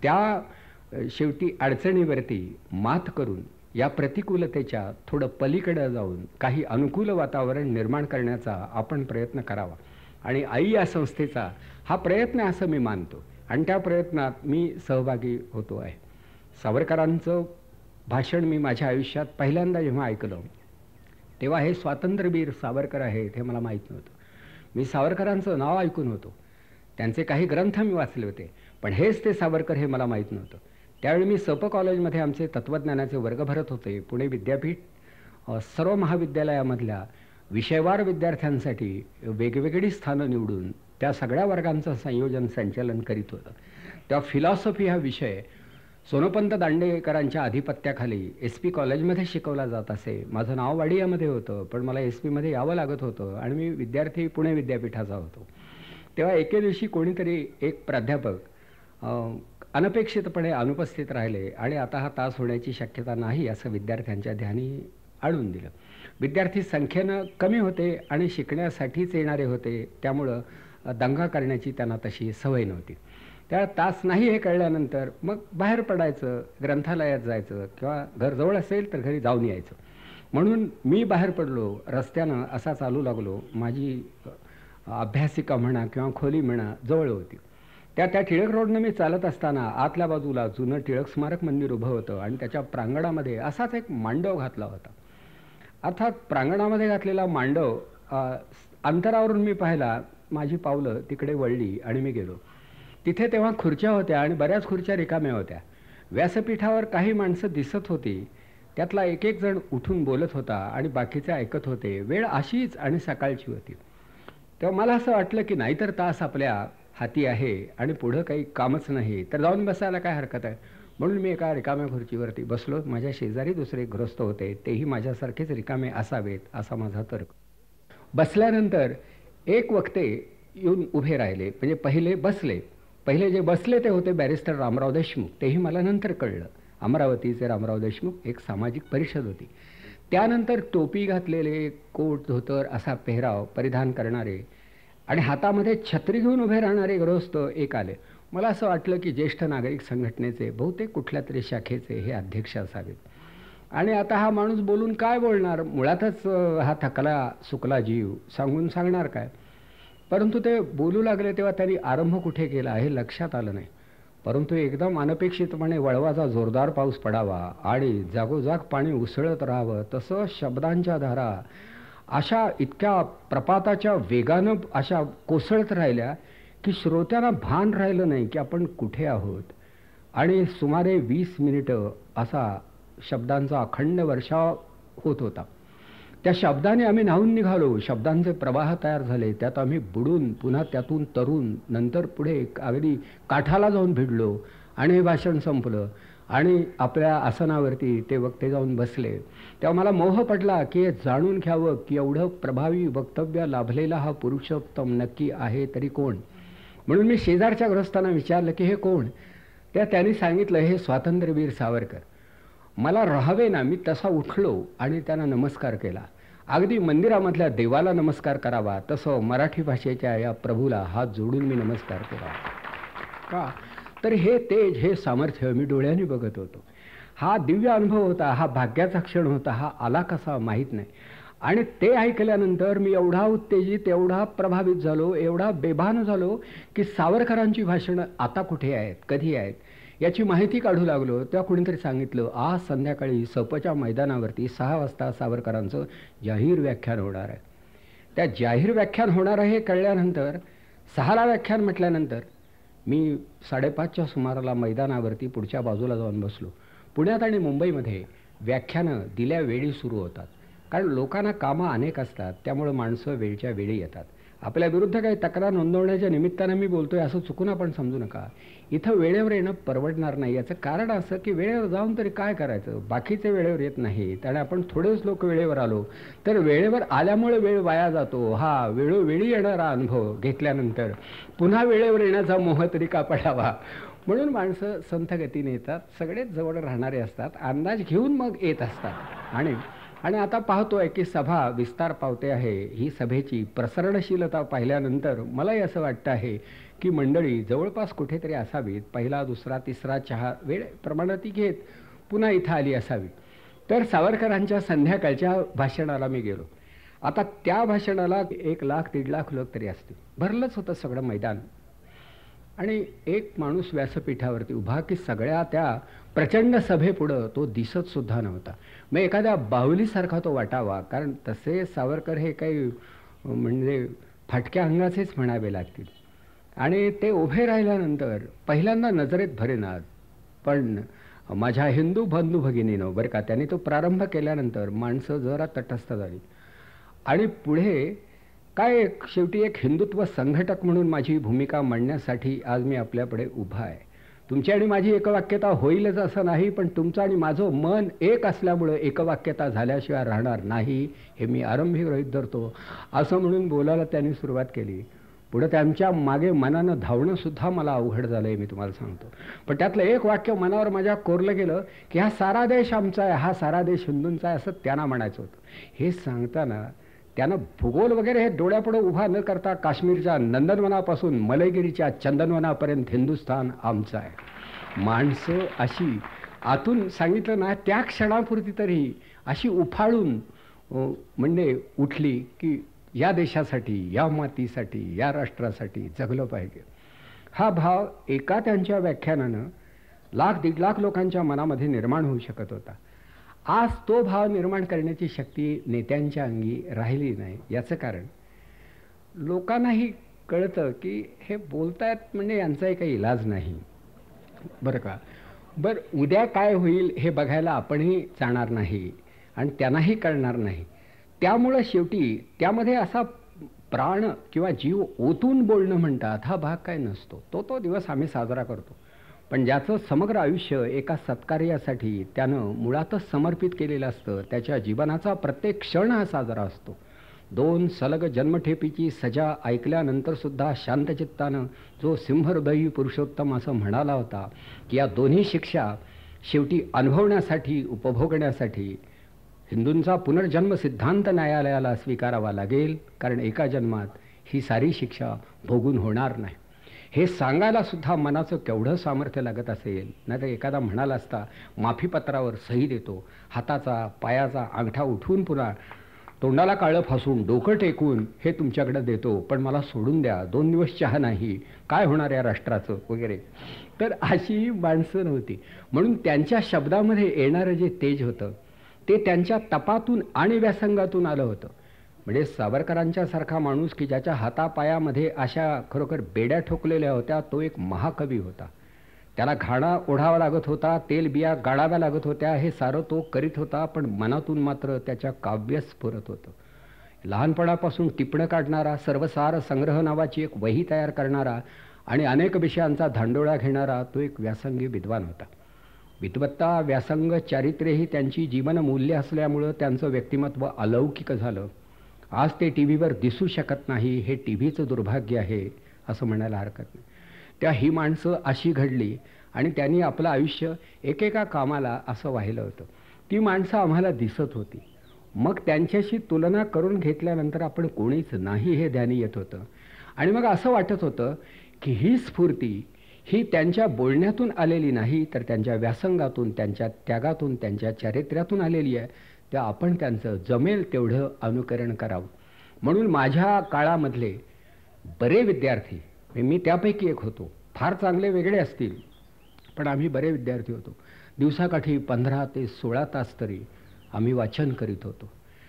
त्या शेवटी अडचणीवरती मात करून या प्रतिकूलतेच्या थोडं पलीकडे जाऊन काही अनुकूल वातावरण निर्माण करण्याचा आपण प्रयत्न करावा आणि आई या संस्थेचा हा प्रयत्न असं मी मानतो आणि त्या प्रयत्नात मी सहभागी होतो आहे. सावरकरांचं भाषण मी माझ्या आयुष्यात पहिल्यांदा जेव्हा ऐकलं तेव्हा हे स्वातंत्र्यवीर सावरकर आहेत हे मला माहीत नव्हतं. मी सावरकरांचं नाव ऐकून होतो, त्यांचे काही ग्रंथ मी वाचले होते, पण हेच ते सावरकर हे मला माहीत नव्हतं. त्यावेळी मी सप कॉलेजमध्ये आमचे तत्त्वज्ञानाचे वर्ग भरत होते. पुणे विद्यापीठ सर्व महाविद्यालयामधल्या विषयवार विद्यार्थ्यांसाठी वेगवेगळी स्थानं निवडून त्या सगळ्या वर्गांचं संयोजन संचालन करीत होतं. तेव्हा फिलॉसॉफी हा विषय सोनोपंत दांडेकरांच्या आधिपत्याखाली एस पी कॉलेजमध्ये शिकवला जात असे. माझं नाव वाडियामध्ये होतं, पण मला एस पीमध्ये यावं लागत होतं आणि मी विद्यार्थी पुणे विद्यापीठाचा होतो. तेव्हा एके दिवशी कोणीतरी एक प्राध्यापक अनपेक्षितपणे अनुपस्थित राहिले आणि आता हा तास होण्याची शक्यता नाही असं विद्यार्थ्यांच्या ध्यानी आणून दिलं. विद्यार्थी संख्येनं कमी होते आणि शिकण्यासाठीच येणारे होते, त्यामुळं दंगा करण्याची त्यांना तशी सवय नव्हती. त्या तास नाही हे कळल्यानंतर मग बाहेर पडायचं, ग्रंथालयात जायचं किंवा घर जवळ असेल तर घरी जाऊन यायचं. म्हणून मी बाहेर पडलो, रस्त्यानं असा चालू लागलो. माझी अभ्यासिका म्हणा किंवा खोली म्हणा जवळ होती. त्या त्या टिळक रोडनं मी चालत असताना आतल्या बाजूला जुनं टिळक स्मारक मंदिर उभं होतं आणि त्याच्या प्रांगणामध्ये असाच एक मांडव घातला होता. अर्थात प्रांगणामध्ये घातलेला मांडव अंतरावरून मी पाहिला, माझी पावलं तिकडे वळली आणि मी गेलो. तिथे तेव्हा खुर्च्या होत्या आणि बऱ्याच खुर्च्या रिकाम्या होत्या. व्यासपीठावर काही माणसं दिसत होती, त्यातला एक एक जण उठून बोलत होता आणि बाकीचे ऐकत होते. वेळ अशीच आणि सकाळची होती. तेव्हा मला असं वाटलं की नाहीतर तास आपल्या हाती आहे आणि पुढं काही कामच नाही तर जाऊन बसायला काय हरकत आहे. म्हणून मी एका रिकाम्या खुर्चीवरती बसलो. माझ्या शेजारी दुसरे गृहस्थ होते, तेही माझ्यासारखेच रिकामे असावेत असा माझा तर्क. बसल्यानंतर एक वक्ते येऊन उभे राहिले, म्हणजे पहिले बसले. पहिले जे बसले ते होते बॅरिस्टर रामराव देशमुख. तेही मला नंतर कळलं, अमरावतीचे रामराव देशमुख. एक सामाजिक परिषद होती. त्यानंतर टोपी घातलेले, कोट धोतर असा पेहराव परिधान करणारे आणि हातामध्ये छत्री घेऊन उभे राहणारे गृहस्थ एक आले. मला असं वाटलं की ज्येष्ठ नागरिक संघटनेचे बहुतेक कुठल्या तरी शाखेचे हे अध्यक्ष असावेत. आणि आता हा माणूस बोलून काय बोलणार, मुळातच हा थकला सुकला जीव, सांगून सांगणार काय. परंतु ते बोलू लागले तेव्हा त्यांनी आरंभ कुठे केला हे लक्षात आलं नाही. परंतु एकदम अनपेक्षितपणे वळवाचा जोरदार पाऊस पडावा आणि जागोजाग पाणी उसळत राहावं तसं शब्दांच्या धारा अशा इतक्या प्रपाताच्या वेगानं अशा कोसळत राहिल्या की श्रोत्यांना भान राहिलं नाही की आपण कुठे आहोत. आणि सुमारे वीस मिनिटं असा शब्दांचा अखंड वर्षाव होत होता. त्या शब्दाने आम्ही न्हावून निघालो. शब्दांचे प्रवाह तयार झाले, त्यात आम्ही बुडून पुन्हा त्यातून तरून नंतर पुढे अगदी काठाला जाऊन भिडलो आणि हे भाषण संपलं आणि आपल्या आसनावरती ते वक्ते जाऊन बसले. तेव्हा मला मोह पडला की हे जाणून घ्यावं की एवढं प्रभावी वक्तव्य लाभलेला हा पुरुषोत्तम नक्की आहे तरी कोण. म्हणून मी शेजारच्या गृहस्थांना विचारलं की हे कोण. त्या त्यांनी सांगितलं हे स्वातंत्र्यवीर सावरकर. मला राहावे ना, मी तसा उठलो आणि त्यांना नमस्कार केला. अगदी मंदिरामधल्या देवाला नमस्कार करावा तसं मराठी भाषेच्या या प्रभूला हात जोडून मी नमस्कार केला. का? तर हे तेज, हे सामर्थ्य मी डोळ्यांनी बघत होतो. हा दिव्य अनुभव होता, हा भाग्याचा क्षण होता. हा आला कसा माहीत नाही. आणि ते ऐकल्यानंतर मी एवढा उत्तेजित, एवढा प्रभावित झालो, एवढा बेभान झालो की सावरकरांची भाषणं आता कुठे आहेत, कधी आहेत याची माहिती काढू लागलो. तेव्हा कुणीतरी सांगितलं, आज संध्याकाळी सपच्या मैदानावरती सहा वाजता सावरकरांचं जाहीर व्याख्यान होणार आहे. त्या जाहीर व्याख्यान होणार आहे हे कळल्यानंतर, सहाला व्याख्यान म्हटल्यानंतर मी साडेपाचच्या सुमाराला मैदानावरती पुढच्या बाजूला जाऊन बसलो. पुण्यात आणि मुंबईमध्ये व्याख्यानं दिल्या वेळी सुरू होतात, कारण लोकांना कामं अनेक असतात, त्यामुळं माणसं वेळच्या वेळी येतात. आपल्या विरुद्ध काही तक्रार नोंदवण्याच्या निमित्तानं मी बोलतोय असं चुकून आपण समजू नका. इथं वेळेवर येणं परवडणार नाही. याचं कारण असं की वेळेवर जाऊन तरी काय करायचं, बाकीचे वेळेवर येत नाहीत आणि आपण थोडेच लोक वेळेवर आलो तर वेळेवर आल्यामुळे वेळ वाया जातो. हा वेळोवेळी येणारा अनुभव घेतल्यानंतर पुन्हा वेळेवर येण्याचा मोह तरी का पडावा, म्हणून माणसं संथ गतीने येतात. सगळेच जवळ राहणारे असतात, अंदाज घेऊन मग येत असतात. आणि आणि आता पाहतोय की सभा विस्तार पावते आहे. ही सभेची प्रसरणशीलता पाहिल्यानंतर मलाही असं वाटतं आहे की मंडळी जवळपास कुठेतरी असावीत. पहिला, दुसरा, तिसरा चहा वेळ प्रमाणात ती घेत पुन्हा इथं आली असावी. तर सावरकरांच्या संध्याकाळच्या भाषणाला मी गेलो. आता त्या भाषणाला एक लाख दीड लाख लोक तरी असतील. भरलंच होतं सगळं मैदान. आणि एक माणूस व्यासपीठावरती उभा की सगळ्या त्या प्रचंड सभेपुढं तो दिसत सुद्धा नव्हता. मग एखाद्या बाहुलीसारखा तो वाटावा, कारण तसे सावरकर हे काही म्हणजे फाटक्या अंगाचेच म्हणावे लागतील. आणि ते उभे राहिल्यानंतर पहिल्यांदा नजरेत भरेनात, पण माझ्या हिंदू बंधू भगिनीनो बरं का, त्यांनी तो प्रारंभ केल्यानंतर माणसं जरा तटस्थ झाली. आणि पुढे काय, शेवटी एक हिंदुत्व संघटक म्हणून माझी भूमिका मांडण्यासाठी आज मी आपल्यापुढे उभा आहे. तुमची आणि माझी एकवाक्यता होईलच असं नाही, पण तुमचं आणि माझं मन एक असल्यामुळं एकवाक्यता झाल्याशिवाय राहणार नाही हे मी आरंभी गृहीत धरतो, असं म्हणून बोलायला त्यांनी सुरुवात केली. पुढं त्यांच्या मागे मनानं धावणं सुद्धा मला अवघड झालं आहे, मी तुम्हाला सांगतो. पण त्यातलं एक वाक्य मनावर माझ्या कोरलं गेलं की हा सारा देश आमचा आहे, हा सारा देश हिंदूंचा आहे, असं त्यांना म्हणायचं होतं. हे सांगताना त्यानं भूगोल वगैरे हे डोळ्यापुढे उभा न करता काश्मीरच्या नंदनवनापासून मलयगिरीच्या चंदनवनापर्यंत हिंदुस्थान आमचं आहे. माणसं अशी आतून सांगितलं ना, त्या क्षणापुरती तरी अशी उफाळून म्हणजे उठली की या देशासाठी, या मातीसाठी, या राष्ट्रासाठी जगलं पाहिजे. हा भाव एका त्यांच्या व्याख्यानानं लाख दीड लाख लोकांच्या मनामध्ये निर्माण होऊ शकत होता. आज तो भाव निर्माण करण्याची शक्ती नेत्यांच्या अंगी राहिली नाही. याचं कारण लोकांनाही कळतं की हे बोलतायत म्हणजे यांचाही काही इलाज नाही, बरं का. बरं, उद्या काय होईल हे बघायला आपणही जाणार नाही आणि त्यांनाही कळणार नाही. त्यामुळं शेवटी त्यामध्ये असा प्राण किंवा जीव ओतून बोलणं म्हणतात हा भाग काय नसतो. तो तो दिवस आम्ही साजरा करतो, पण ज्याचं समग्र आयुष्य एका सत्कार्यासाठी त्यानं मुळातच समर्पित केलेलं असतं, त्याच्या जीवनाचा प्रत्येक क्षण हा साजरा असतो. दोन सलग जन्मठेपीची सजा ऐकल्यानंतर सुद्धा शांतचित्तानं जो सिंहहृदयी पुरुषोत्तम असं म्हणाला होता की या दोन्ही शिक्षा शेवटी अनुभवण्यासाठी, उपभोगण्यासाठी हिंदूंचा पुनर्जन्म सिद्धांत न्यायालयाला स्वीकारावा लागेल, कारण एका जन्मात ही सारी शिक्षा भोगून होणार नाही. हे सांगायला सुद्धा मनाचं केवढं सामर्थ्य लागत असेल. नाहीतर एखादा म्हणाला असता, माफीपत्रावर सही देतो, हाताचा पायाचा अंगठा उठवून पुन्हा तोंडाला काळं फासून डोकं टेकून हे तुमच्याकडे देतो, पण मला सोडून द्या, दोन दिवस चहा नाही, काय होणार या राष्ट्राचं वगैरे. तर अशी माणसं नव्हती. म्हणून त्यांच्या शब्दामध्ये येणारं जे तेज होतं ते त्यांच्या तपातून आणि व्यासंगातून आलं होतं. म्हणजे सावरकरांच्या सारखा माणूस की ज्याच्या हातापायामध्ये अशा खरोखर बेड्या ठोकलेल्या होत्या, तो एक महाकवी होता. त्याला घाणा ओढावा लागत होता, तेल बिया गाळाव्या लागत होत्या, हे सारं तो करीत होता, पण मनातून मात्र त्याच्या काव्य स्फुरत होतं. लहानपणापासून टिपणं काढणारा, सर्वसार संग्रह नावाची एक वही तयार करणारा आणि अनेक विषयांचा धांडोळा घेणारा तो एक व्यासंगी विद्वान होता. विद्वत्ता, व्यासंग, चारित्र्य ही त्यांची जीवनमूल्य असल्यामुळं त्यांचं व्यक्तिमत्व अलौकिक झालं. आज ते टी व्हीवर दिसू शकत नाही, हे टी व्हीचं दुर्भाग्य आहे असं म्हणायला हरकत नाही. त्या ही माणसं अशी घडली आणि त्यांनी आपलं आयुष्य एकेका कामाला असं वाहिलं होतं. ती माणसं आम्हाला दिसत होती. मग त्यांच्याशी तुलना करून घेतल्यानंतर आपण कोणीच नाही हे ध्यानी येत होतं. आणि मग असं वाटत होतं की ही स्फूर्ती, ही त्यांच्या बोलण्यातून आलेली नाही, तर त्यांच्या व्यासंगातून, त्यांच्या त्यागातून, त्यांच्या चारित्र्यातून आलेली आहे. त्या आपण त्यांचं जमेल तेवढं अनुकरण करावं. म्हणून माझ्या काळामधले बरे विद्यार्थी, मी त्यापैकी एक होतो, फार चांगले वेगळे असतील पण आम्ही बरे विद्यार्थी होतो. दिवसाकाठी पंधरा ते सोळा तास तरी आम्ही वाचन करीत होतो.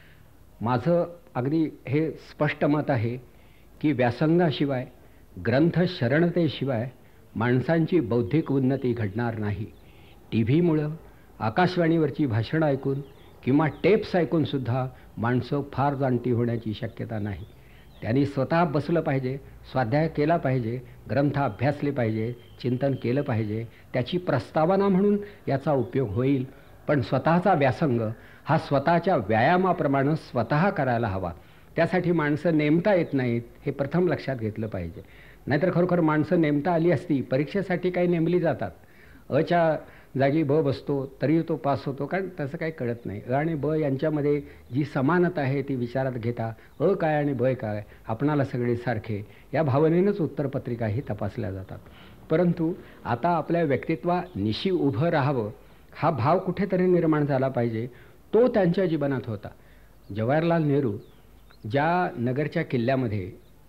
माझं अगदी हे स्पष्ट मत आहे की व्यासंगाशिवाय, ग्रंथ शरणतेशिवाय माणसांची बौद्धिक उन्नती घडणार नाही. टी व्हीमुळं, आकाशवाणीवरची भाषणं ऐकून किंवा टेप्स ऐकूनसुद्धा माणसं फार जाणती होण्याची शक्यता नाही. त्यांनी स्वतः बसलं पाहिजे, स्वाध्याय केला पाहिजे, ग्रंथ अभ्यासले पाहिजे, चिंतन केलं पाहिजे. त्याची प्रस्तावना म्हणून याचा उपयोग होईल, पण स्वतःचा व्यासंग हा स्वतःच्या व्यायामाप्रमाणे स्वतः करायला हवा. त्यासाठी माणसं नेमता येत नाहीत हे प्रथम लक्षात घेतलं पाहिजे. नाहीतर खरोखर माणसं नेमता आली असती, परीक्षेसाठी काही नेमली जातात. अच्या जागी ब बसतो तरी तो पास होतो, कारण तसं काही कळत नाही. अ आणि ब यांच्यामध्ये जी समानता आहे ती विचारात घेता अ काय आणि ब काय, आपणाला सगळे सारखे, या भावनेनंच उत्तरपत्रिकाही तपासल्या जातात. परंतु आता आपल्या व्यक्तित्वानिशी उभं राहावं हा भाव कुठेतरी निर्माण झाला पाहिजे. तो त्यांच्या जीवनात होता. जवाहरलाल नेहरू ज्या नगरच्या किल्ल्यामध्ये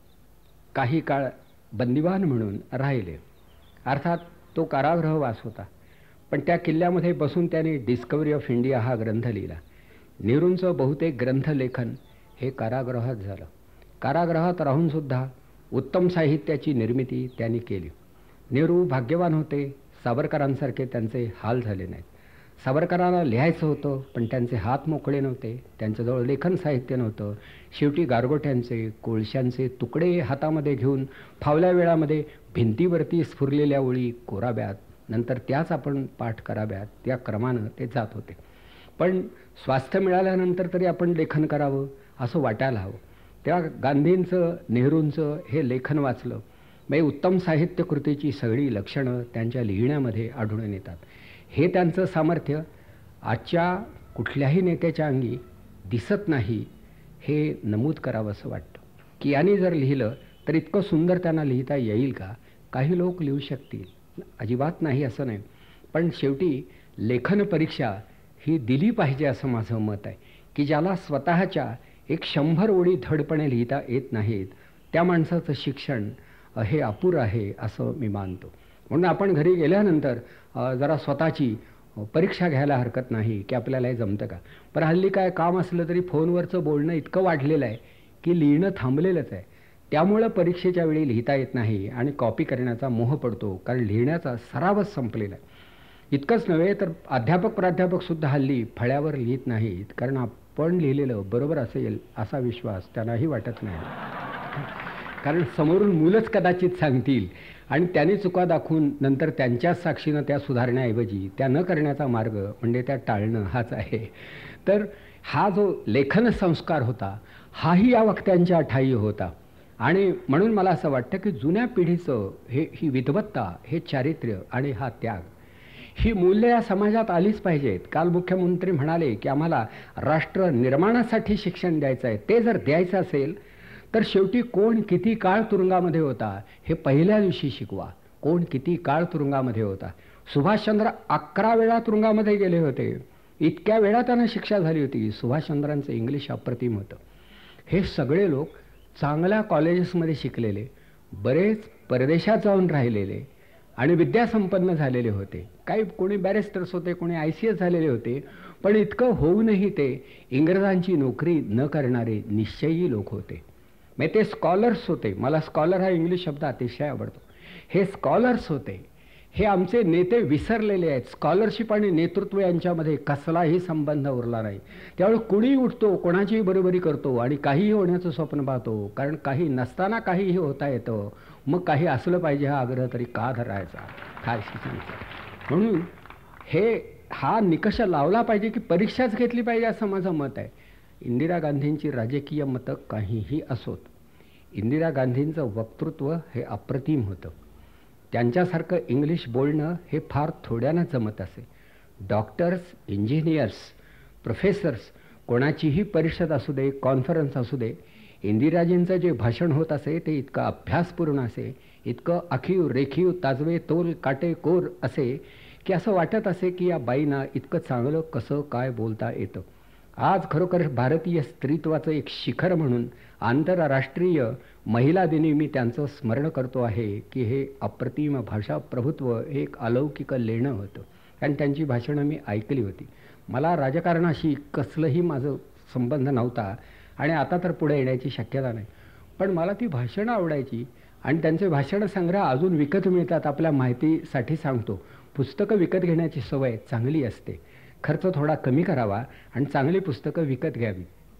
काही काळ बंदिवान म्हणून राहिले, अर्थात तो कारागृहवास होता, पण त्या किल्ल्यामध्ये बसून त्यांनी डिस्कवरी ऑफ इंडिया हा ग्रंथ लिहिला. नेहरूंचं बहुतेक ग्रंथलेखन हे कारागृहात झालं. कारागृहात राहूनसुद्धा उत्तम साहित्याची निर्मिती त्यांनी केली. नेहरू भाग्यवान होते. सावरकरांसारखे त्यांचे हाल झाले नाहीत. सावरकरांना लिहायचं होतं पण त्यांचे हात मोकळे नव्हते, त्यांच्याजवळ लेखन साहित्य नव्हतं. शेवटी गारगोट्यांचे, कोळशांचे तुकडे हातामध्ये घेऊन फावल्या वेळामध्ये भिंतीवरती स्फुरलेल्या ओळी कोराव्यात, नंतर त्याच आपण पाठ कराव्यात, त्या क्रमानं ते जात होते. पण स्वास्थ्य मिळाल्यानंतर तरी आपण लेखन करावं असं वाटायला हवं. त्या गांधींचं, नेहरूंचं हे लेखन वाचलं, म्हणजे उत्तम साहित्य कृतीची सगळी लक्षणं त्यांच्या लिहिण्यामध्ये आढळून येतात. हे त्यांचं सामर्थ्य आजच्या कुठल्याही नेत्याच्या अंगी दिसत नाही, हे नमूद करावं असं वाटतं. की यांनी जर लिहिलं तर इतकं सुंदर त्यांना लिहिता येईल का? काही लोक लिहू शकतील, अजिबात नाही असं नाही, पण शेवटी लेखन परीक्षा ही दिली पाहिजे असं माझं मत आहे. की ज्याला स्वतःच्या एक शंभर ओळी धडपणे लिहिता येत नाहीत, त्या माणसाचं शिक्षण हे अपुरं आहे असं मी मानतो. म्हणून आपण घरी गेल्यानंतर जरा स्वतःची परीक्षा घ्यायला हरकत नाही की आपल्याला हे जमतं का. पण हल्ली काय काम असलं तरी फोनवरचं बोलणं इतकं वाढलेलं आहे की लिहिणं थांबलेलंच आहे. त्यामुळं परीक्षेच्या वेळी लिहिता येत नाही आणि कॉपी करण्याचा मोह पडतो, कारण लिहिण्याचा सरावच संपलेला आहे. इतकंच नव्हे तर अध्यापक प्राध्यापकसुद्धा हल्ली फळ्यावर लिहित नाहीत, कारण आपण लिहिलेलं बरोबर असेल असा विश्वास त्यांनाही वाटत नाही. कारण समोरून मुलंच कदाचित सांगतील आणि त्यांनी चुका दाखवून नंतर त्यांच्याच साक्षीनं त्या सुधारण्याऐवजी त्या न करण्याचा मार्ग म्हणजे त्या टाळणं हाच आहे. तर हा जो लेखन संस्कार होता हाही या वक्त्यांच्या ठायी होता. आणि म्हणून मला असं वाटतं की जुन्या पिढीचं हे ही विद्वत्ता, हे चारित्र्य आणि हा त्याग, ही मूल्य या समाजात आलीच पाहिजेत. काल मुख्यमंत्री म्हणाले की आम्हाला राष्ट्र निर्माणासाठी शिक्षण द्यायचं आहे. ते जर द्यायचं असेल तर शेवटी कोण किती काळ तुरुंगामध्ये होता हे पहिल्या दिवशी शिकवा. कोण किती काळ तुरुंगामध्ये होता. सुभाषचंद्र अकरा वेळा तुरुंगामध्ये गेले होते. इतक्या वेळा त्यांना शिक्षा झाली होती. सुभाषचंद्रांचं इंग्लिश अप्रतिम होतं. हे सगळे लोक चांगल्या कॉलेजेसमध्ये शिकलेले, बरेच परदेशात जाऊन राहिलेले आणि विद्यासंपन्न झालेले होते. काही कोणी बॅरिस्टर्स होते, कोणी आय सी एस झालेले होते, पण इतकं होऊनही ते इंग्रजांची नोकरी न करणारे निश्चयी लोक होते. मग ते स्कॉलर्स होते. मला स्कॉलर हा इंग्लिश शब्द अतिशय आवडतो. हे स्कॉलर्स होते. हे आमचे नेते विसरलेले आहेत. स्कॉलरशिप आणि नेतृत्व यांच्यामध्ये कसलाही संबंध उरला नाही. त्यामुळे कुणी उठतो, कोणाचीही बरोबरी करतो आणि काहीही होण्याचं स्वप्न पाहतो, कारण काही नसताना काहीही होता येतं. मग काही असलं पाहिजे हा आग्रह तरी का धरायचा, काय शिकायचं. म्हणून हे हा निकष लावला पाहिजे की परीक्षाच घेतली पाहिजे असं माझं मत आहे. इंदिरा गांधींची राजकीय मतं काहीही असोत, इंदिरा गांधींचं वक्तृत्व हे अप्रतिम होतं. त्यांच्यासारखं इंग्लिश बोलणं हे फार थोड्यानं जमत असे. डॉक्टर्स, इंजिनियर्स, प्रोफेसर्स, कोणाचीही परिषद असू दे, कॉन्फरन्स असू दे, इंदिराजींचं जे भाषण होत असे ते इतकं अभ्यासपूर्ण असे, इतकं आखीव रेखीव ताजवे तोल काटे कोर असे की असं वाटत असे की या बाईंना इतकं चांगलं कसं काय बोलता येतं. आज खरोखर भारतीय स्त्रीत्वाचं एक शिखर म्हणून आंतरराष्ट्रीय महिला दिनी मी त्यांचं स्मरण करतो आहे की हे अप्रतिम भाषा प्रभुत्व हे एक अलौकिक लेणं होतं. आणि त्यांची भाषणं मी ऐकली होती. मला राजकारणाशी कसलंही माझं संबंध नव्हता आणि आता तर पुढे येण्याची शक्यता नाही, पण मला ती भाषणं आवडायची. आणि त्यांचे भाषण संग्रह अजून विकत मिळतात. आपल्या माहितीसाठी सांगतो, पुस्तकं विकत घेण्याची सवय चांगली असते. खर्च थोडा कमी करावा आणि चांगली पुस्तकं विकत घ्यावी.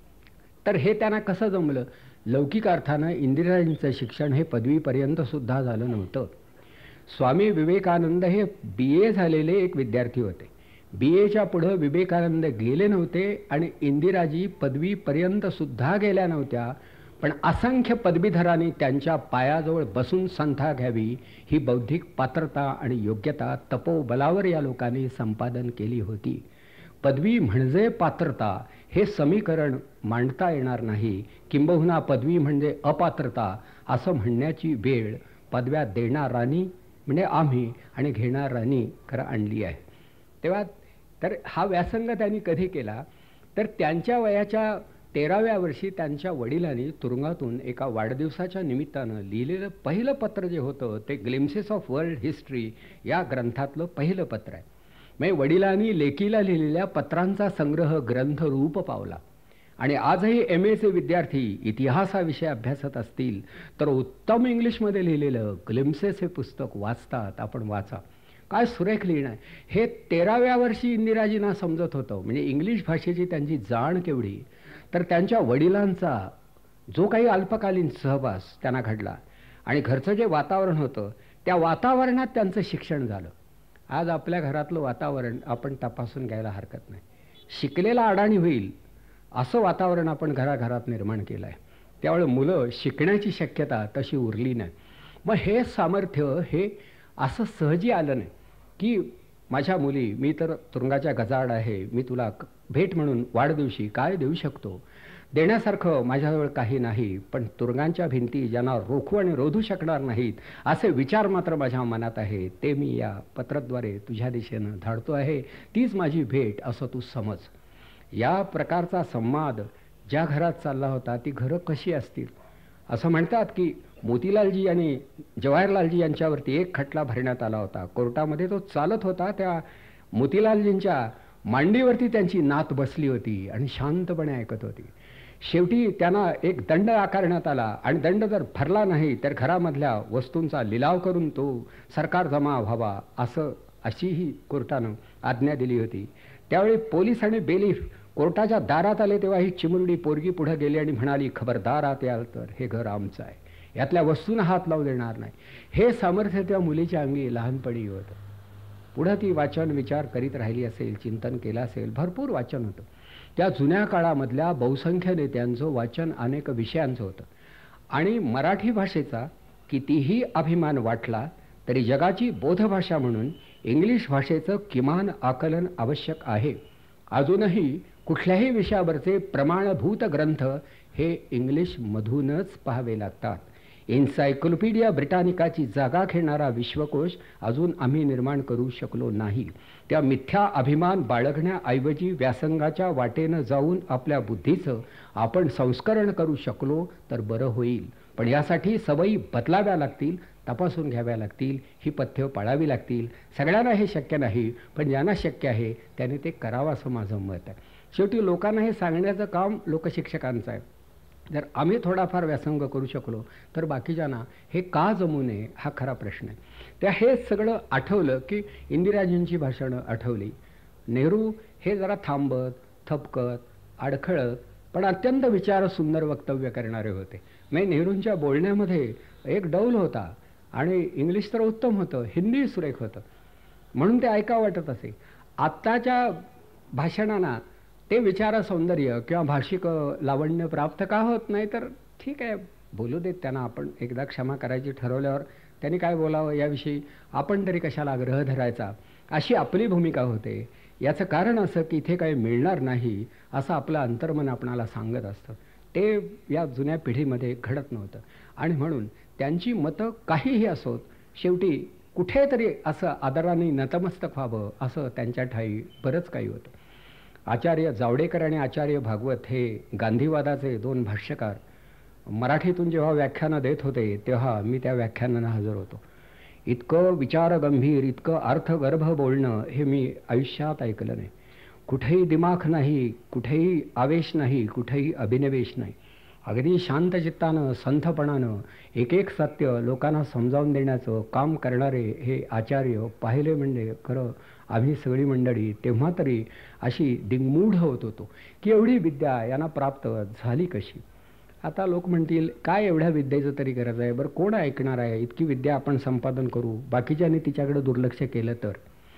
तर हे त्यांना कसं जमलं? लौकिक अर्थानं इंदिराजींचं शिक्षण हे पदवीपर्यंत सुद्धा झालं नव्हतं. स्वामी विवेकानंद हे बी ए झालेले एक विद्यार्थी होते. बी एच्या पुढं विवेकानंद गेले नव्हते आणि इंदिराजी पदवीपर्यंत सुद्धा गेल्या नव्हत्या. पण असंख्य पदवीधरांनी त्यांच्या पायाजवळ बसून संथा घ्यावी ही बौद्धिक पात्रता आणि योग्यता तपोबलावर या लोकांनी संपादन केली होती. पदवी म्हणजे पात्रता हे समीकरण मांडता येणार नाही. किंबहुना पदवी म्हणजे अपात्रता असं म्हणण्याची वेळ पदव्या देणारांनी म्हणजे आम्ही आणि घेणारांनी खरं आणली आहे. तेव्हा तर हा व्यासंग त्यांनी कधी केला तर त्यांच्या वयाच्या तेराव्या वर्षी त्यांच्या वडिलांनी तुरुंगातून एका वाढदिवसाच्या निमित्तानं लिहिलेलं पहिलं पत्र जे होतं ते ग्लिम्सेस ऑफ वर्ल्ड हिस्ट्री या ग्रंथातलं पहिलं पत्र आहे. म्हणजे वडिलांनी लेकीला लिहिलेल्या पत्रांचा संग्रह ग्रंथ रूप पावला. आणि आजही एम एचे विद्यार्थी इतिहास हा विषय अभ्यासत असतील तर उत्तम इंग्लिशमध्ये लिहिलेलं ग्लिम्सेस हे पुस्तक वाचतात. आपण वाचा, काय सुरेख लिहिणं आहे. हे तेराव्या वर्षी इंदिराजींना समजत होतं. म्हणजे इंग्लिश भाषेची त्यांची जाण केवढी, तर त्यांच्या वडिलांचा जो काही अल्पकालीन सहवास त्यांना घडला आणि घरचं जे वातावरण होतं त्या वातावरणात त्यांचं शिक्षण झालं. आज आपल्या घरातलं वातावरण आपण तपासून घ्यायला हरकत नाही. शिकलेला अडाणी होईल असं वातावरण आपण घराघरात निर्माण केलं आहे. त्यामुळे मुलं शिकण्याची शक्यता तशी उरली नाही. मग हे सामर्थ्य हे असं सहजी आलं नाही की माझ्या मुली, मी तर तुरुंगाच्या गजाआड आहे, मी तुला भेट म्हणून वाढदिवशी काय देऊ शकतो, देण्यासारखं माझ्याजवळ काही नाही, पण तुरुंगांच्या भिंती ज्यांना रोखू आणि रोधू शकणार नाहीत असे विचार मात्र माझ्या मनात आहे, ते मी या पत्राद्वारे तुझ्या दिशेनं धाडतो आहे. तीच माझी भेट असं तू समज. या प्रकारचा संवाद ज्या घरात चालला होता ती घरं कशी असतील? असं म्हणतात की मोतीलालजी आणि जवाहरलालजी यांच्यावरती एक खटला भरण्यात आला होता. कोर्टामध्ये तो चालत होता. त्या मोतीलालजींच्या मांडीवरती त्यांची नात बसली होती आणि शांतपणे ऐकत होती. शेवटी त्यांना एक दंड आकारण्यात आला आणि दंड जर भरला नाही तर घरामधल्या वस्तूंचा लिलाव करून तो सरकार जमा व्हावा असं अशीही कोर्टानं आज्ञा दिली होती. त्यावेळी पोलीस आणि बेलीफ कोर्टाच्या दारात आले तेव्हा ही चिमुरडी पोरगी पुढे गेली आणि म्हणाली, खबरदार आत याल तर हे घर आमचं आहे, यातल्या वस्तूंना हात लावू देणार नाही. हे सामर्थ्य त्या मुलीच्या अंगी लहानपणी होतं. पुढं ती वाचन विचार करीत राहिली असेल, चिंतन केलं असेल, भरपूर वाचन होतं. त्या जुन्या काळामधल्या बहुसंख्य नेत्यांचं वाचन अनेक विषयांचं होतं. आणि मराठी भाषेचा कितीही अभिमान वाटला तरी जगाची बोधभाषा म्हणून इंग्लिश भाषेचं किमान आकलन आवश्यक आहे. अजूनही कुठल्याही विषयावरचे प्रमाणभूत ग्रंथ हे इंग्लिशमधूनच पाहावे लागतात. एन्सायक्लोपीडिया ब्रिटानिकाची जागा घेणारा विश्वकोश अजून आम्ही निर्माण करू शकलो नाही. त्या मिथ्या अभिमान बाळगण्याऐवजी व्यासंगाच्या वाटेनं जाऊन आपल्या बुद्धीचं आपण संस्करण करू शकलो तर बरं होईल. पण यासाठी सवयी बदलाव्या लागतील, तपासून घ्याव्या लागतील, ही पथ्य पाळावी लागतील. सगळ्यांना हे शक्य नाही, पण ज्यांना शक्य आहे त्याने ते करावं असं माझं मत आहे. शेवटी लोकांना हे सांगण्याचं काम लोकशिक्षकांचं आहे. जर आम्ही थोडाफार व्यासंग करू शकलो तर बाकीच्यांना हे का जमू नये हा खरा प्रश्न आहे. त्या हे सगळं आठवलं की इंदिराजींची भाषणं आठवली. नेहरू हे जरा थांबत, थपकत, अडखळत पण अत्यंत विचार सुंदर वक्तव्य करणारे होते. म्हणजे नेहरूंच्या बोलण्यामध्ये एक डौल होता आणि इंग्लिश तर उत्तम होतं, हिंदी सुरेख होतं, म्हणून ते ऐकावं वाटत असे. आत्ताच्या भाषणांना ते विचार सौंदर्य किंवा भाषिक लावण्य प्राप्त का होत नाही? तर ठीक आहे, बोलू देत त्यांना. आपण एकदा क्षमा करायची ठरवल्यावर त्यांनी काय बोलावं याविषयी आपण तरी कशाला आग्रह धरायचा, अशी आपली भूमिका होते. याचं कारण असं की इथे काही मिळणार नाही असं आपलं अंतर्मन आपणाला सांगत असतं. ते या जुन्या पिढीमध्ये घडत नव्हतं. आणि म्हणून त्यांची मतं काहीही असोत, शेवटी कुठेतरी असं आदराने नतमस्तक व्हावं असं त्यांच्या ठाई बरंच काही होतं. आचार्य जावडेकर आणि आचार्य भागवत हे गांधीवादाचे दोन भाष्यकार मराठीतून जेव्हा व्याख्यानं देत होते तेव्हा मी त्या व्याख्यानांना हजर होतो. इतकं विचारगंभीर, इतकं अर्थगर्भ बोलणं हे मी आयुष्यात ऐकलं नाही. कुठेही दिमाख नाही, कुठेही आवेश नाही, कुठेही अभिनिवेश नाही. अगदी शांत चित्तानं, संथपणानं एक एक सत्य लोकांना समजावून देण्याचं काम करणारे हे आचार्य पाहिले म्हणजे खरं आम्ही सगळी मंडळी तेव्हा तरी अशी दिंगमूढ होत होतो की एवढी विद्या यांना प्राप्त झाली कशी. आता लोक म्हणतील काय एवढ्या विद्येचं तरी गरज आहे, बरं कोण ऐकणार आहे, इतकी विद्या आपण संपादन करू, बाकीच्यांनी तिच्याकडे दुर्लक्ष केलं तर.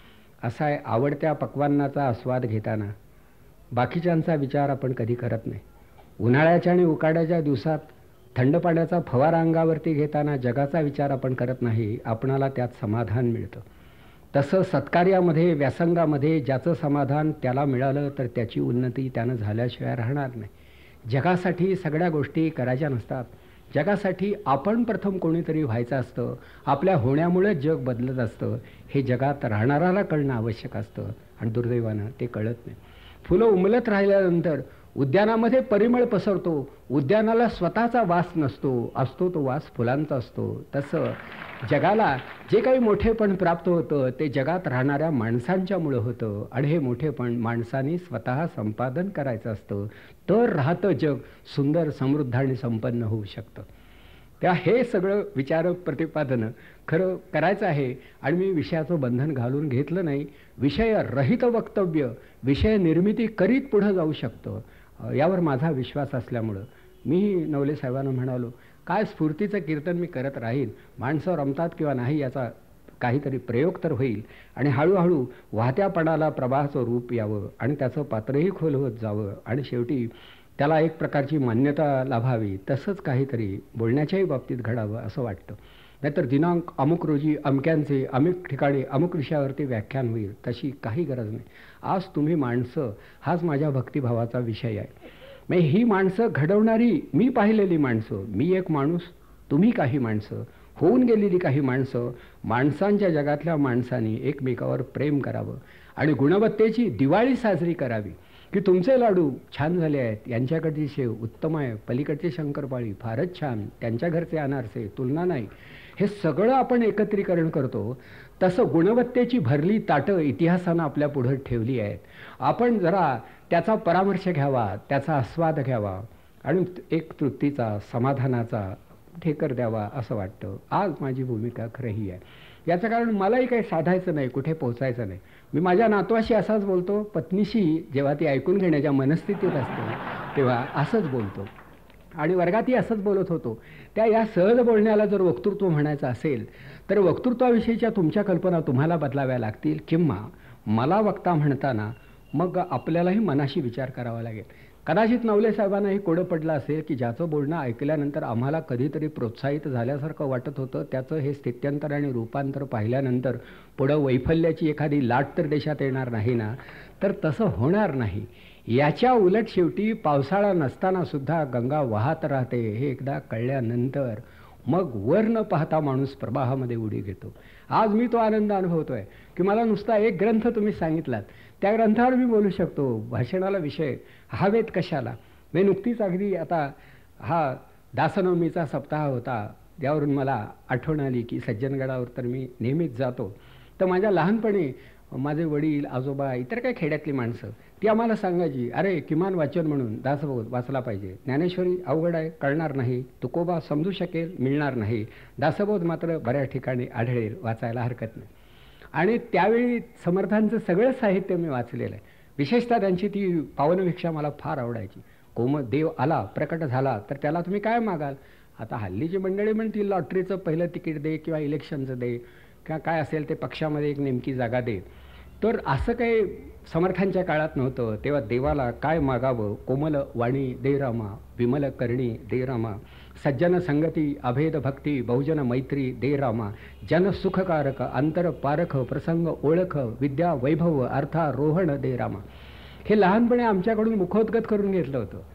असा आहे, आवडत्या पक्वान्नाचा आस्वाद घेताना बाकीच्यांचा विचार आपण कधी करत नाही. उन्हाळ्याच्या आणि उकाड्याच्या दिवसात थंड पाण्याचा फवारा अंगावरती घेताना जगाचा विचार आपण करत नाही, आपणाला त्यात समाधान मिळतं. तसं सत्कार्यामध्ये, व्यासंगामध्ये ज्याचं समाधान त्याला मिळालं तर त्याची उन्नती त्यानं झाल्याशिवाय राहणार नाही. जगासाठी सगळ्या गोष्टी करायच्या नसतात. जगासाठी आपण प्रथम कोणीतरी व्हायचं असतं. आपल्या होण्यामुळे जग बदलत असतं. हे जगात राहणाऱ्याला कळणं आवश्यक असतं आणि दुर्दैवानं ते कळत नाही. फुलं उमलत राहिल्यानंतर उद्यानामध्ये परिमळ पसरतो. उद्यानाला स्वतःचा वास नसतो, असतो तो वास फुलांचा असतो. तसं जगाला जे काही मोठेपण प्राप्त होतं ते जगात राहणाऱ्या माणसांच्यामुळं होतं आणि हे मोठेपण माणसांनी स्वतः संपादन करायचं असतं, तर राहतं जग सुंदर, समृद्ध आणि संपन्न होऊ शकतं. त्या हे सगळं विचार प्रतिपादनं खरं करायचं आहे आणि मी विषयाचं बंधन घालून घेतलं नाही. विषयरहित वक्तव्य, विषय निर्मिती करीत पुढं जाऊ शकतं यावर माझा विश्वास असल्यामुळं मीही नवले साहेबांना म्हणालो, काय स्फूर्तीचं कीर्तन मी करत राहीन, माणसं रमतात किंवा नाही याचा काहीतरी प्रयोग तर होईल आणि हळूहळू वाहत्यापणाला प्रवाहाचं रूप यावं आणि त्याचं पात्रही खोल होत जावं आणि शेवटी त्याला एक प्रकारची मान्यता लाभावी. तसंच काहीतरी बोलण्याच्याही बाबतीत घडावं असं वाटतं. नाहीतर दिनांक अमुक रोजी अमक्यांचे अमुक ठिकाणी अमुक विषयावरती व्याख्यान होईल तशी काही गरज नाही. आज तुम्ही माणसं हाच माझ्या भक्तिभावाचा विषय आहे. मग ही माणसं घडवणारी मी पाहिलेली माणसं, मी एक माणूस, तुम्ही काही माणसं, होऊन गेलेली काही माणसं, माणसांच्या जगातल्या माणसांनी एकमेकावर प्रेम करावं आणि गुणवत्तेची दिवाळी साजरी करावी की तुमचे लाडू छान झाले आहेत, यांच्याकडची शेव उत्तम आहे, पलीकडची शंकरपाळी फारच छान, त्यांच्या घरचे अनारसे तुलना नाही. हे सगळं आपण एकत्रीकरण करतो. तसं गुणवत्तेची भरली ताटं इतिहासानं आपल्या पुढं ठेवली आहेत. आपण जरा त्याचा परामर्श घ्यावा, त्याचा आस्वाद घ्यावा आणि एक तृप्तीचा, समाधानाचा ठेकर द्यावा असं वाटतं. आज माझी भूमिका खरं ही आहे. याचं कारण मलाही काही साधायचं नाही, कुठे पोचायचं नाही. मी माझ्या नातवाशी असाच बोलतो, पत्नीशी जेव्हा ती ऐकून घेण्याच्या मनस्थितीत असते तेव्हा असंच बोलतो आणि वर्गातही असंच बोलत होतो. त्या या सहज बोलण्याला जर वक्तृत्व म्हणायचं असेल तर वक्तृत्वाविषयीच्या तुमच्या कल्पना तुम्हाला बदलाव्या लागतील किंवा मला वक्ता म्हणताना मग आपल्यालाही मनाशी विचार करावा लागेल. कदाचित नवले साहेबांनाही कोडं पडलं असेल की ज्याचं बोलणं ऐकल्यानंतर आम्हाला कधीतरी प्रोत्साहित झाल्यासारखं वाटत होतं, त्याचं हे स्थित्यंतर आणि रूपांतर पाहिल्यानंतर पुढं वैफल्याची एखादी लाट तर देशात येणार नाही ना. तर तसं होणार नाही. याच्या उलट शेवटी पावसाळा नसताना सुद्धा गंगा वाहत राहते हे एकदा कळल्यानंतर मग वर न पाहता माणूस प्रवाहामध्ये उडी घेतो. आज मी तो आनंद अनुभवतोय की मला नुसता एक ग्रंथ तुम्ही सांगितलात, त्या ग्रंथावर मी बोलू शकतो. भाषणाला विषय हवेत कशाला. मी नुकतीच अगदी आता हा दासनवमीचा सप्ताह होता, त्यावरून मला आठवण आली की सज्जनगडावर तर मी नेहमीच जातो. तर माझ्या लहानपणी माझे वडील, आजोबा, इतर काही खेड्यातली माणसं ती आम्हाला सांगायची, अरे किमान वाचन म्हणून दासबोध वाचला पाहिजे. ज्ञानेश्वरी अवघड आहे, कळणार नाही. तुकोबा समजू शकेल, मिळणार नाही. दासबोध मात्र बऱ्याच ठिकाणी आढळेल, वाचायला हरकत नाही. आणि त्यावेळी समर्थांचं सगळं साहित्य मी वाचलेलं आहे. विशेषतः त्यांची ती पावनभिक्षा मला फार आवडायची. कोम देव आला, प्रकट झाला तर त्याला तुम्ही काय मागाल. आता हल्लीची मंडळी म्हणतील लॉटरीचं पहिलं तिकीट दे किंवा इलेक्शनचं दे किंवा काय असेल ते पक्षामध्ये एक नेमकी जागा दे. तर असं काही समर्थांच्या काळात नव्हतं. तेव्हा देवाला काय मागावं. कोमल वाणी दे रामा, विमल करणी दे रामा, सज्जन संगती अभेद भक्ती बहुजन मैत्री दे रामा, जन सुखकारक अंतर पारख प्रसंग ओळख विद्या वैभव अर्थारोहण दे रामा. हे लहानपणी आमच्याकडून मुखोद्गत करून घेतलं होतं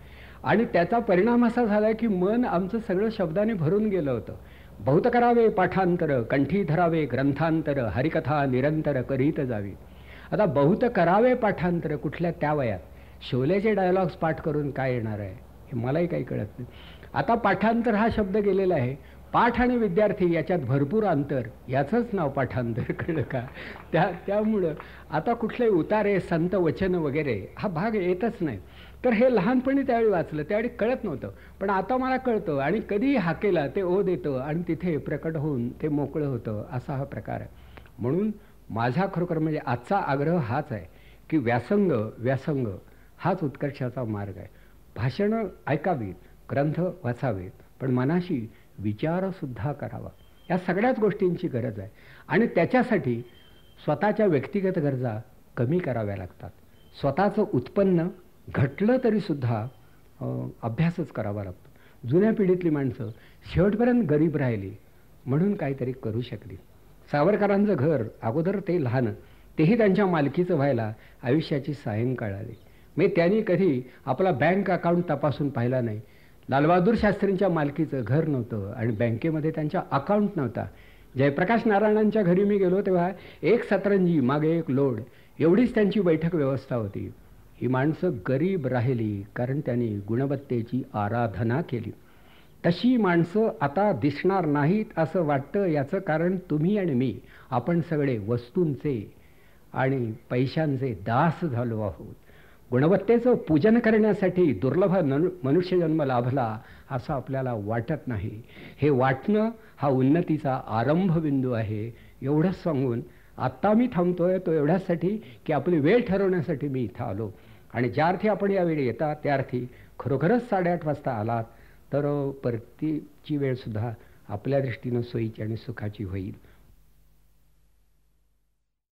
आणि त्याचा परिणाम असा झाला की मन आमचं सगळं शब्दाने भरून गेलं होतं. बहुत करावे पाठांतर, कंठी धरावे ग्रंथांतर, हरिकथा निरंतर करीत जावी. आता बहुत करावे पाठांतर कुठल्या त्या वयात? शोलेचे डायलॉग्स पाठ करून काय येणार आहे हे मलाही काही कळत नाही. आता पाठांतर हा शब्द गेलेला आहे. पाठ आणि विद्यार्थी याच्यात भरपूर अंतर, याचंच नाव पाठांतर, कळलं का? त्या त्यामुळं आता कुठले उतारे संत वचन वगैरे हा भाग येतच नाही. तर हे लहानपणी त्यावेळी वाचलं, त्यावेळी कळत नव्हतं, पण आता मला कळतं. आणि कधीही हाकेला ते ओढ येतं आणि तिथे प्रकट होऊन ते मोकळं होतं, असा हा प्रकार आहे. म्हणून माझा खरोखर म्हणजे आजचा आग्रह हाच आहे की व्यासंग व्यासंग हाच उत्कर्षाचा मार्ग आहे. भाषणं ऐकावीत, ग्रंथ वाचावेत, पण मनाशी विचारसुद्धा करावा. या सगळ्याच गोष्टींची गरज आहे. आणि त्याच्यासाठी स्वतःच्या व्यक्तिगत गरजा कमी कराव्या लागतात. स्वतःचं उत्पन्न घटलं तरीसुद्धा अभ्यासच करावा लागतो. जुन्या पिढीतली माणसं शेवटपर्यंत गरीब राहिली म्हणून काहीतरी करू शकली. सावरकरांचं घर अगोदर ते लहान, तेही त्यांच्या मालकीचं व्हायला आयुष्याची सायंकाळ आली. मी त्यांनी कधी आपला बँक अकाउंट तपासून पाहिला नाही. लालबहादूर शास्त्रींच्या मालकीचं घर नव्हतं आणि बँकेमध्ये त्यांच्या अकाउंट नव्हता. जयप्रकाश नारायणांच्या घरी मी गेलो तेव्हा एक सतरंजी मागे एक लोड एवढीच त्यांची बैठक व्यवस्था होती. ही माणसं गरीब राहिली कारण त्यांनी गुणवत्तेची आराधना केली. तशी माणसं आता दिसणार नाहीत असं वाटतं. याचं कारण तुम्ही आणि मी, आपण सगळे वस्तूंचे आणि पैशांचे दास झालो आहोत. गुणवत्तेचं पूजन करण्यासाठी दुर्लभ मनुष्यजन्म लाभला असं आपल्याला वाटत नाही. हे वाटणं हा उन्नतीचा आरंभबिंदू आहे. एवढंच सांगून आत्ता मी थांबतोय तो एवढ्यासाठी की आपली वेळ ठरवण्यासाठी मी इथं आलो. आणि ज्या अर्थी आपण यावेळी येता त्या अर्थी खरोखरच साडेआठ वाजता आलात तर परतीची वेळसुद्धा आपल्या दृष्टीनं सोयीची आणि सुखाची होईल.